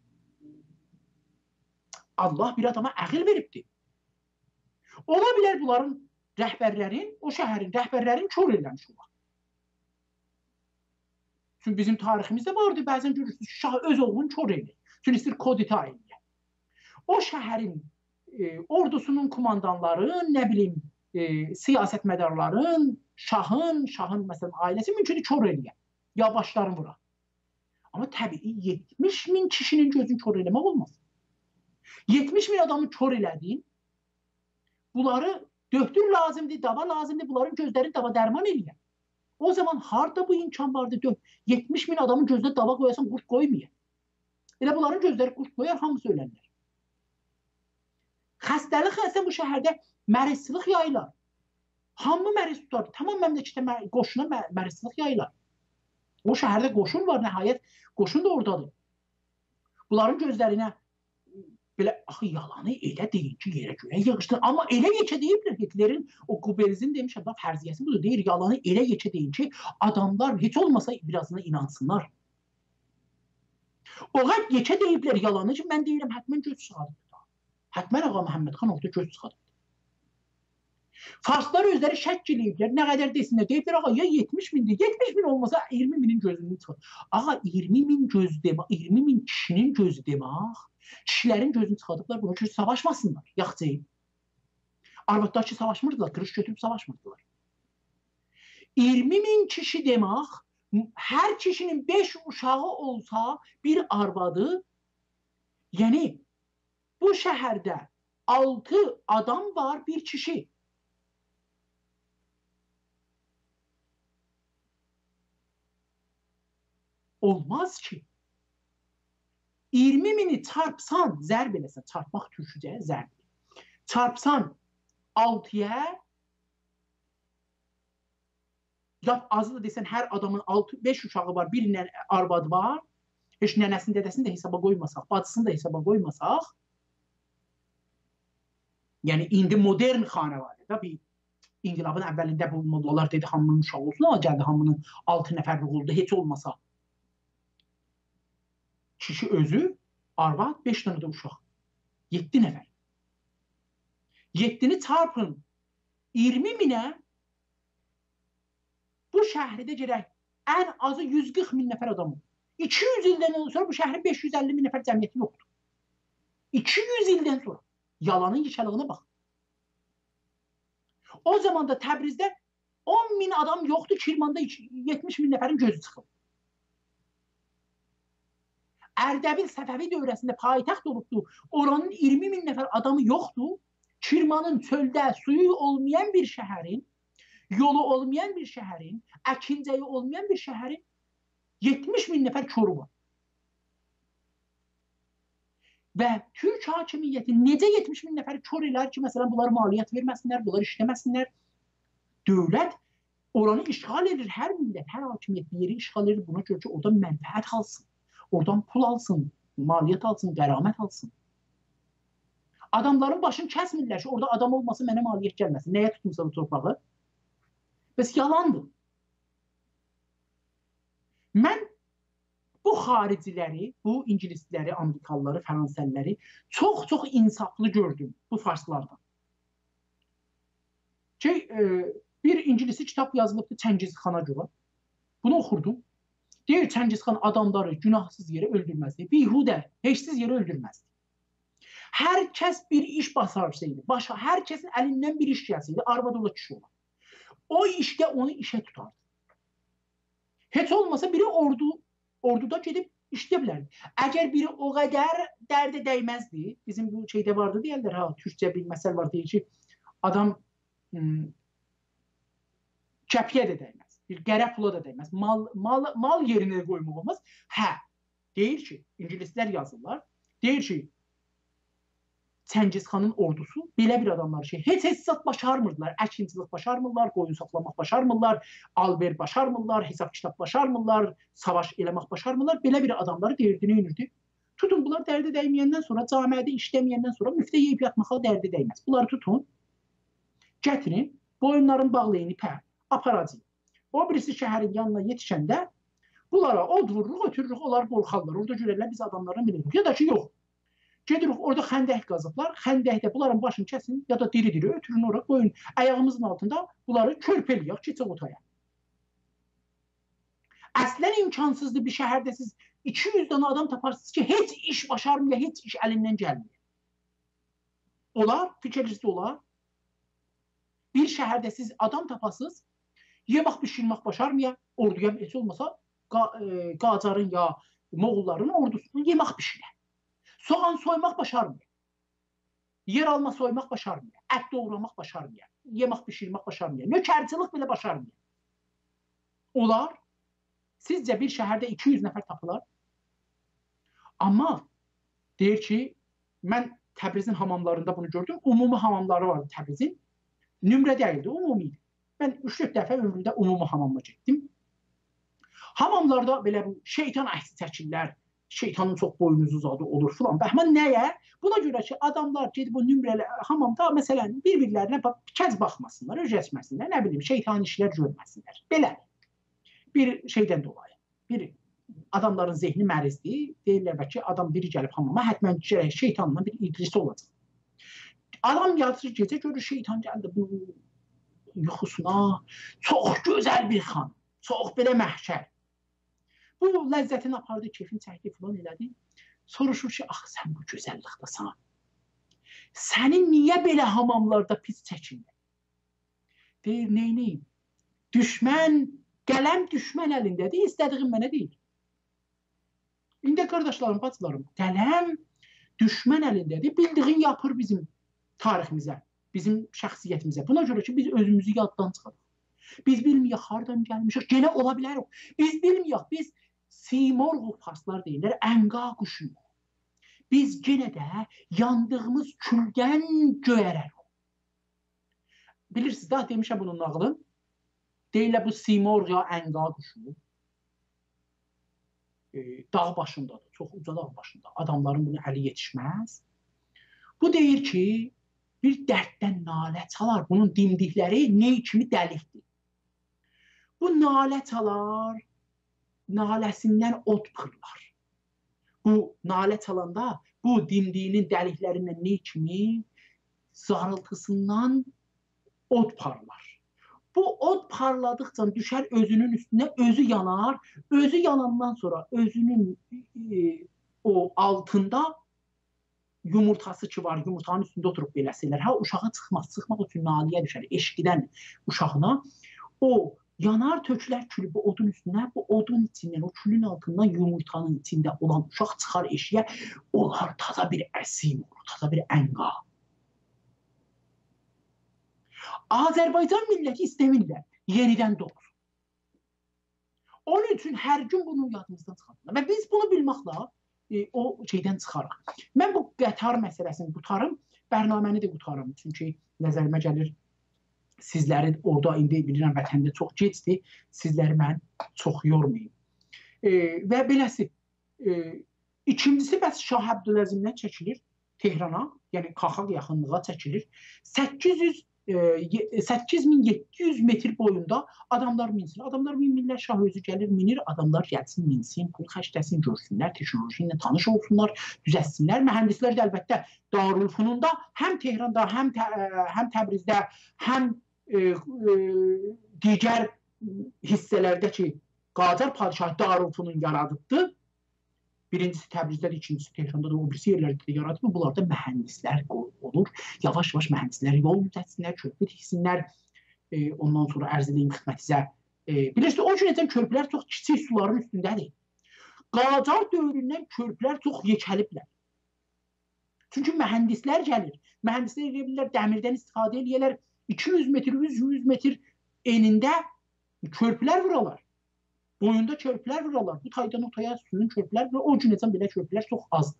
Allah bir adama əqil veribdir. Ola bilər bunların rəhbərlərin, o şəhərin rəhbərlərin kör eləmiş olar. Çünki bizim tariximizdə vardı, bəzən görürsünüz, şah öz oğlunu kör eləyir. Çünki istəyir kodita eləyir. O şəhərin ordusunun kumandanların, nə bilim, siyasətmədarların, şahın məsələn, ailəsi mümkün kör eləyir. Ya başlarını vurar. Amma təbii 70.000 kişinin gözünü kör eləmək olmaz. 70.000 adamı kör elədin, bunları döktür lazımdır, dava lazımdır, bunların gözlərini dava dərman eləyir. O zaman harada bu imkan vardı? 70.000 adamın gözünə dava qoyasan, qurt qoymayır. Elə bunların gözləri qurt qoyar, hamısı ölənlər. Xəstəlik bu şəhərdə mərizçilik yayılar. Hamı məriz tutar. Tamam məmləkətdə qoşuna mərizçilik yayılar. O şəhərdə qoşun var, nəhayət qoşun da oradadır. Bunların gözlərinə belə axı yalanı elə deyil ki, yerə görə yığışdır. Amma elə yekə deyiblər Hitlerin, o Kubelizin demiş, fərziyyəsi budur, deyir, yalanı elə yekə deyil ki, adamlar heç olmasa birazına inansınlar. O qədər yekə deyiblər yalanı ki, mən deyirəm, hətmən göz çıxadır. Hətmən Ağa Məhəmməd xan orada göz çıxadır. Farslar özləri şək eləyiblər, nə qədər desinlər, deyiblər, ağa, ya 70.000-dir, 70.000 olmasa 20.000-in gözünü çıxır. Ağa, 20.000 gözü demək, 20.000 kişinin gözü demək, kişilərin gözünü çıxadıblar, buna ki, savaşmasınlar, yaxcayım. Arvadlar ki, savaşmırdılar, qırış götürüb savaşmırdılar. 20.000 kişi demək, hər kişinin 5 uşağı olsa bir arvadı, yəni bu şəhərdə 6 adam var, bir kişi. Olmaz ki. 20.000'i çarpsan, zərb eləsən, çarpmaq türkcəyə zərb. Çarpsan 6'ya, ya azı da desən, hər adamın 5 uşağı var, bir arvadı var, heç nənəsini, dədəsini də hesaba qoymasaq, bacısını da hesaba qoymasaq, Yəni indi modern xanəvadə bir inqilabın əvvəlində bu mollalar dedi hamının uşağı olsun, amma gəldi hamının 6 nəfərlik oldu, heç olmasa. Kişi özü, arvad, 5 dənə də uşaq. 7 nəfər. 7-ni çarpın 20 minə bu şəhərdə gedək ən azı 140 min nəfər adam olur. 200 ildən sonra bu şəhərin 550 min nəfər cəmiyyəti yoxdur. 200 ildən sonra. Yalanın yıxalığına bax. O zaman da Təbrizdə 10 min adam yoxdur, Kirmanda 70 min nəfərin gözü çıxıb. Ərdəbil Səfəvi dövrəsində paytaxt olubdu, oranın 20 min nəfər adamı yoxdur. Kirmanın çöldə suyu olmayan bir şəhərin, yolu olmayan bir şəhərin, əkincəyi olmayan bir şəhərin 70 min nəfər çoru var. Və Türk hakimiyyəti necə 70 min nəfəri kör elər ki, məsələn, bunlar maliyyət verməsinlər, bunlar işləməsinlər. Dövlət oranı işğal edir, hər millət, hər hakimiyyət bir yeri işğal edir, buna görə ki, oradan mənfəət alsın, oradan pul alsın, maliyyət alsın, qəramət alsın. Adamların başını kəsmirlər ki, orada adam olması mənə maliyyət gəlməsin. Nəyə tutmuşsa bu torpağı? Bəs yalandır. Mən bu xariciləri, bu ingilisləri, amerikalıları, fransızları çox insaflı gördüm bu farslardan. Bir ingilisi kitab yazılıbdı Çəngizxana görə. Bunu oxurdum. Deyir Çəngizxan adamları günahsız yerə öldürməzdi. Bihudə, heçsiz yerə öldürməzdi. Hər kəs bir iş basarsaydı, hər kəsin əlindən bir iş gəlsəydi, arvad ola kişi olar. O işdə onu işə tutardı. Heç olmasa biri orduda gedib işləyə bilərdi. Əgər biri o qədər dərdə dəyməzdi, bizim bu şeydə vardı deyərlər, Türkçə bir məsəl var, deyir ki, adam kəpiyə də dəyməz, bir qərə pula da dəyməz, mal yerinə qoymaq olmaz. Deyir ki, ingilislər yazırlar, deyir ki, Çəngizxanın ordusu belə bir adamlar ki, heç zat başarmırdılar, əkinçilik başarmırlar, qoyun saxlamaq başarmırlar, alver başarmırlar, hesab kitab başarmırlar, savaş eləmək başarmırlar. Belə bir adamları deyirdi, nə edirdi? Tutun, bunlar dərdi dəyməyəndən sonra, camiədə işləməyəndən sonra müftə yeyib yatmağa dərdi dəyməz. Bunları tutun, gətirin, boyunların bağlayın ipə, aparacaq. O birisi şəhərin yanına yetişəndə bunlara od vururuq, ötürürük, onlar qorxarlar. Orada görərlər, biz adamlardan bilirik. Ya da ki, yox. Gedirik, orada xəndək qazıblar, xəndəkdə bunların başını kəsin, ya da diri-diri ötürün oraya, qoyun ayağımızın altında bunları körpəliyək, keçək otaya. Əslən imkansızdır bir şəhərdə siz 200 dənə adam taparsınız ki, heç iş başarmıyor, heç iş əlindən gəlmiyor. Olar, fikircisi olar. Bir şəhərdə siz adam tapasınız, yemək pişirmək başarmıyor, orduya heç olmasa Qacarın ya Moğolların ordusunu yemək pişirər. Soğan soymaq başarmıyor. Yer alma soymaq başarmıyor. Ət doğramaq başarmıyor. Yemək pişirmək başarmıyor. Nökərçilik belə başarmıyor. Olar, sizcə bir şəhərdə 200 nəfər tapılar. Amma deyir ki, mən Təbrizin hamamlarında bunu gördüm. Umumi hamamları vardı Təbrizin. Nümrə deyildi, umumi idi. Mən 3-4 dəfə ömrümdə umumi hamamına getdim. Hamamlarda belə bu şeytan əhsi çəkirlər. Şeytanın çox boynuzu zadı olur filan. Bəhmən nəyə? Buna görə ki, adamlar gedib o nümrəli hamamda, məsələn, bir-birlərinə kəz baxmasınlar, öyrəşməsinlər, nə bilim, şeytan işlər görməsinlər. Belə bir şeydən dolayı. Bir adamların zehni mərizdir. Deyirlər ki, adam biri gəlib hamama, hətmən şeytanla bir ilgisi olacaq. Adam yatır gecə görür, şeytan gəldi bu yuxusuna. Çox gözəl bir xanım, çox belə məhşər. Bu ləzzətini apardı, keyfini çəkdi, filan elədi. Soruşur ki, axı sən bu gözəllikdəsən. Səni niyə belə hamamlarda pis çəkirlər? Deyir, neyniyim? Düşmən, qələm düşmən əlindədir, istədiğin mənə deyil. İndi qardaşlarım, bacılarım, qələm düşmən əlindədir, bildiğin yapır bizim tariximizə, bizim şəxsiyyətimizə. Buna görə ki, biz özümüzü yaddan çıxarıq. Biz bilməyək, hardan gəlmişik, genə ola bilərik. Biz bilməyək, biz Simorğu farslar deyirlər, ənqa quşu. Biz yenə də yandığımız küldən göyərərik. Bilirsiniz, daha demişəm bunun nağılın. Deyirlər, bu Simorğ ya ənqa quşu. Dağ başındadır, çox uca dağ başında. Adamların bunu əli yetişməz. Bu deyir ki, bir dərddən nalə çalar. Bunun dimdikləri ney kimi dəlikdir. Bu nalə çalar, naləsindən od pırlar. Bu nalə çalanda bu dimdiyinin dəliklərindən ney kimi zarıltısından od parlar. Bu od parladıqca düşər özünün üstünə, özü yanar. Özü yanandan sonra özünün o altında yumurtası ki var, yumurtanın üstündə oturub beləsirlər. Ha, uşağa çıxmaz, çıxmaq üçün naliyə düşər, eşqidən uşağına. O yanar, tökülər külü bu odun üstünə, bu odun içindən, o külün altından yumurtanın içində olan uşaq çıxar eşiyə, onlar taza bir əsim olur, taza bir ənqa. Azərbaycan milləti istəmirlər, yenidən doğur. Onun üçün hər gün bunu yadımızdan çıxartırlar. Və biz bunu bilməklə o şeydən çıxaraq. Mən bu qatar məsələsini qutarım, bərnaməni də qutarım. Çünki nəzərimə gəlir, sizləri orada indi bilirəm vətəndə çox gecdir, sizləri mən çox yormayayım. Və beləsi, ikincisi bəs Şah Əbdüləzimdən çəkilir Tehrana, yəni Qaxaq yaxınlığa çəkilir. 8700 metr boyunda adamlar minsin. Adamlar minmirlər, şah özü gəlir, minir, adamlar gəlsin, minsin, pul xərcləsin, görsünlər, teknoloji ilə tanış olsunlar, düzəlsinlər. Mühəndislər də əlbəttə Darülfünunda, həm Tehranda, həm Təbrizdə, həm digər hissələrdə ki, Qacar padişahı Darülfünun yaradıbdır. Birincisi Təbrizdədir, ikincisi Tehranda da, o birisi yerlərdə də yaradılır. Bunlarda mühəndislər olur. Yavaş-yavaş mühəndislər yol düzəltsinlər, körpü tiksinlər. Ondan sonra ərz edeyim xidmətinizə. Bilirsiniz, o gün necə körpülər çox kiçik suların üstündədir. Qacar dövründən körpülər çox yekəliblər. Çünki mühəndislər gəlir. Mühəndislər eləyə bilirlər, dəmirdən istifadə edirlər. 200 metr, 100 metr enində körpülər vuralar. Boyunda körpülər vururlar. Bu taydan o taya suyun körpülər vurur. O gün necə belə körpülər çox azdır.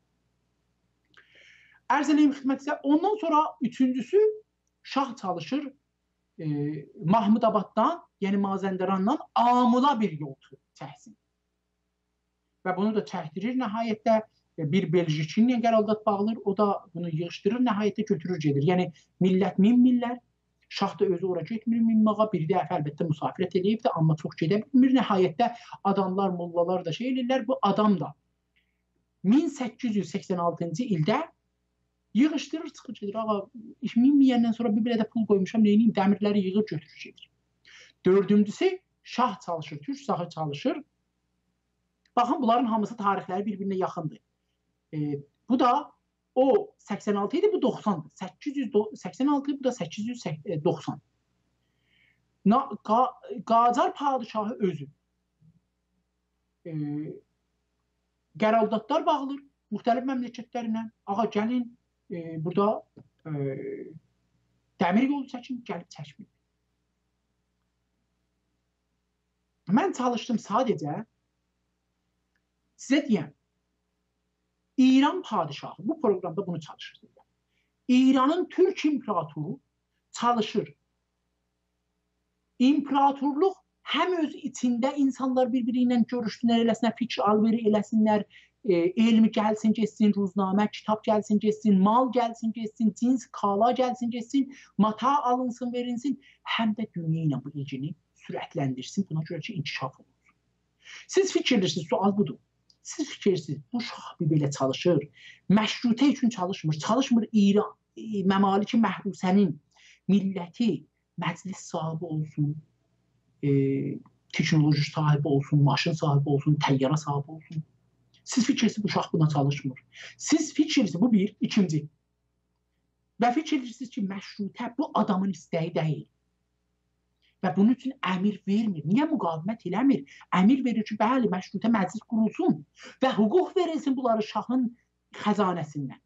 Ərz edeyim xidmətinizə. Ondan sonra üçüncüsü şah çalışır Mahmudabaddan, yəni Mazəndarandan Amula bir yol çəksin. Və bunu da çəkdirir. Nəhayətdə bir Beljikinlə qərardat bağlayır. O da bunu yığışdırır. Nəhayətdə götürür gedir. Yəni millət minmirlər. Şah da özü ora getmir minmağa, bir dəfə əlbəttə müsafirət edibdir, amma çox gedə bilmir. Nəhayətdə adamlar, mollalar da şey edirlər. Bu adam da 1886-cı ildə yığışdırır, çıxır gedir. Ağa, minməyəndən sonra bir belə də pul qoymuşam, neyiniyim, dəmirləri yığır, götürür gedir. Dördüncüsü, şah çalışır, türk şahı çalışır. Baxın, bunların hamısı tarixləri bir-birinə yaxındır. Bu da o 86 idi, bu 90'dır. 886, bu da 890. Qacar padişahı özü qərardatlar bağlır müxtəlif məmləkətlərlə. Ağa, gəlin, burada dəmir yolu çəkin, gəlib çəkmir. Mən çalışdım sadəcə sizə deyəm, İran padişahı, bu programda bunu çalışır. İranın Türk imparatoru çalışır. İmparatorluq həm öz içində insanlar bir-biri ilə görüşsünlər, eləsinlər, fikir alveri eləsinlər, elmi gəlsin, geçsin, ruznamə, kitab gəlsin, geçsin, mal gəlsin, geçsin, cins, kala gəlsin, geçsin, mata alınsın, verilsin, həm də dünya ilə bu ilgini sürətləndirsin, buna görə ki, inkişaf olur. Siz fikirlərsiniz, sual budur. Siz fikirsiz, bu şah bir belə çalışır, məşrutə üçün çalışmır, çalışmır İran, məmaliki məhrusənin milləti məclis sahibi olsun, teknoloji sahibi olsun, maşın sahibi olsun, təyyara sahibi olsun. Siz fikirsiz, bu şah buna çalışmır. Siz fikirsiz, bu bir, ikinci. Və fikirsiz ki, məşrutə bu adamın istəyi deyil. Və bunun üçün əmir vermir. Niyə müqavimət eləmir? Əmir verir ki, bəli, məşrutə məclis qurulsun və hüquq verilsin bunları şahın xəzanəsindən.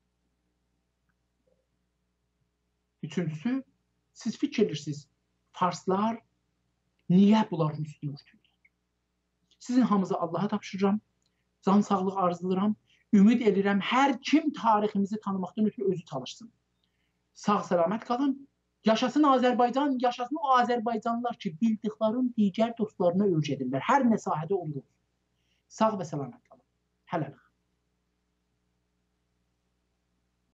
Üçüncüsü, siz fikirlərsiniz, farslar niyə bunların üstünü örtürlər? Sizin hamınızı Allaha tapşırıram, can sağlığı arzulayıram, ümid edirəm, hər kim tariximizi tanımaqdan ötürü özü çalışsın. Sağ səlamət qalın. Yaşasın Azərbaycan, yaşasın o Azərbaycanlılar ki, bildiklərin digər dostlarına öyrədirlər. Hər nə sahədə olur. Sağ və səlamət qalın. Hələlik.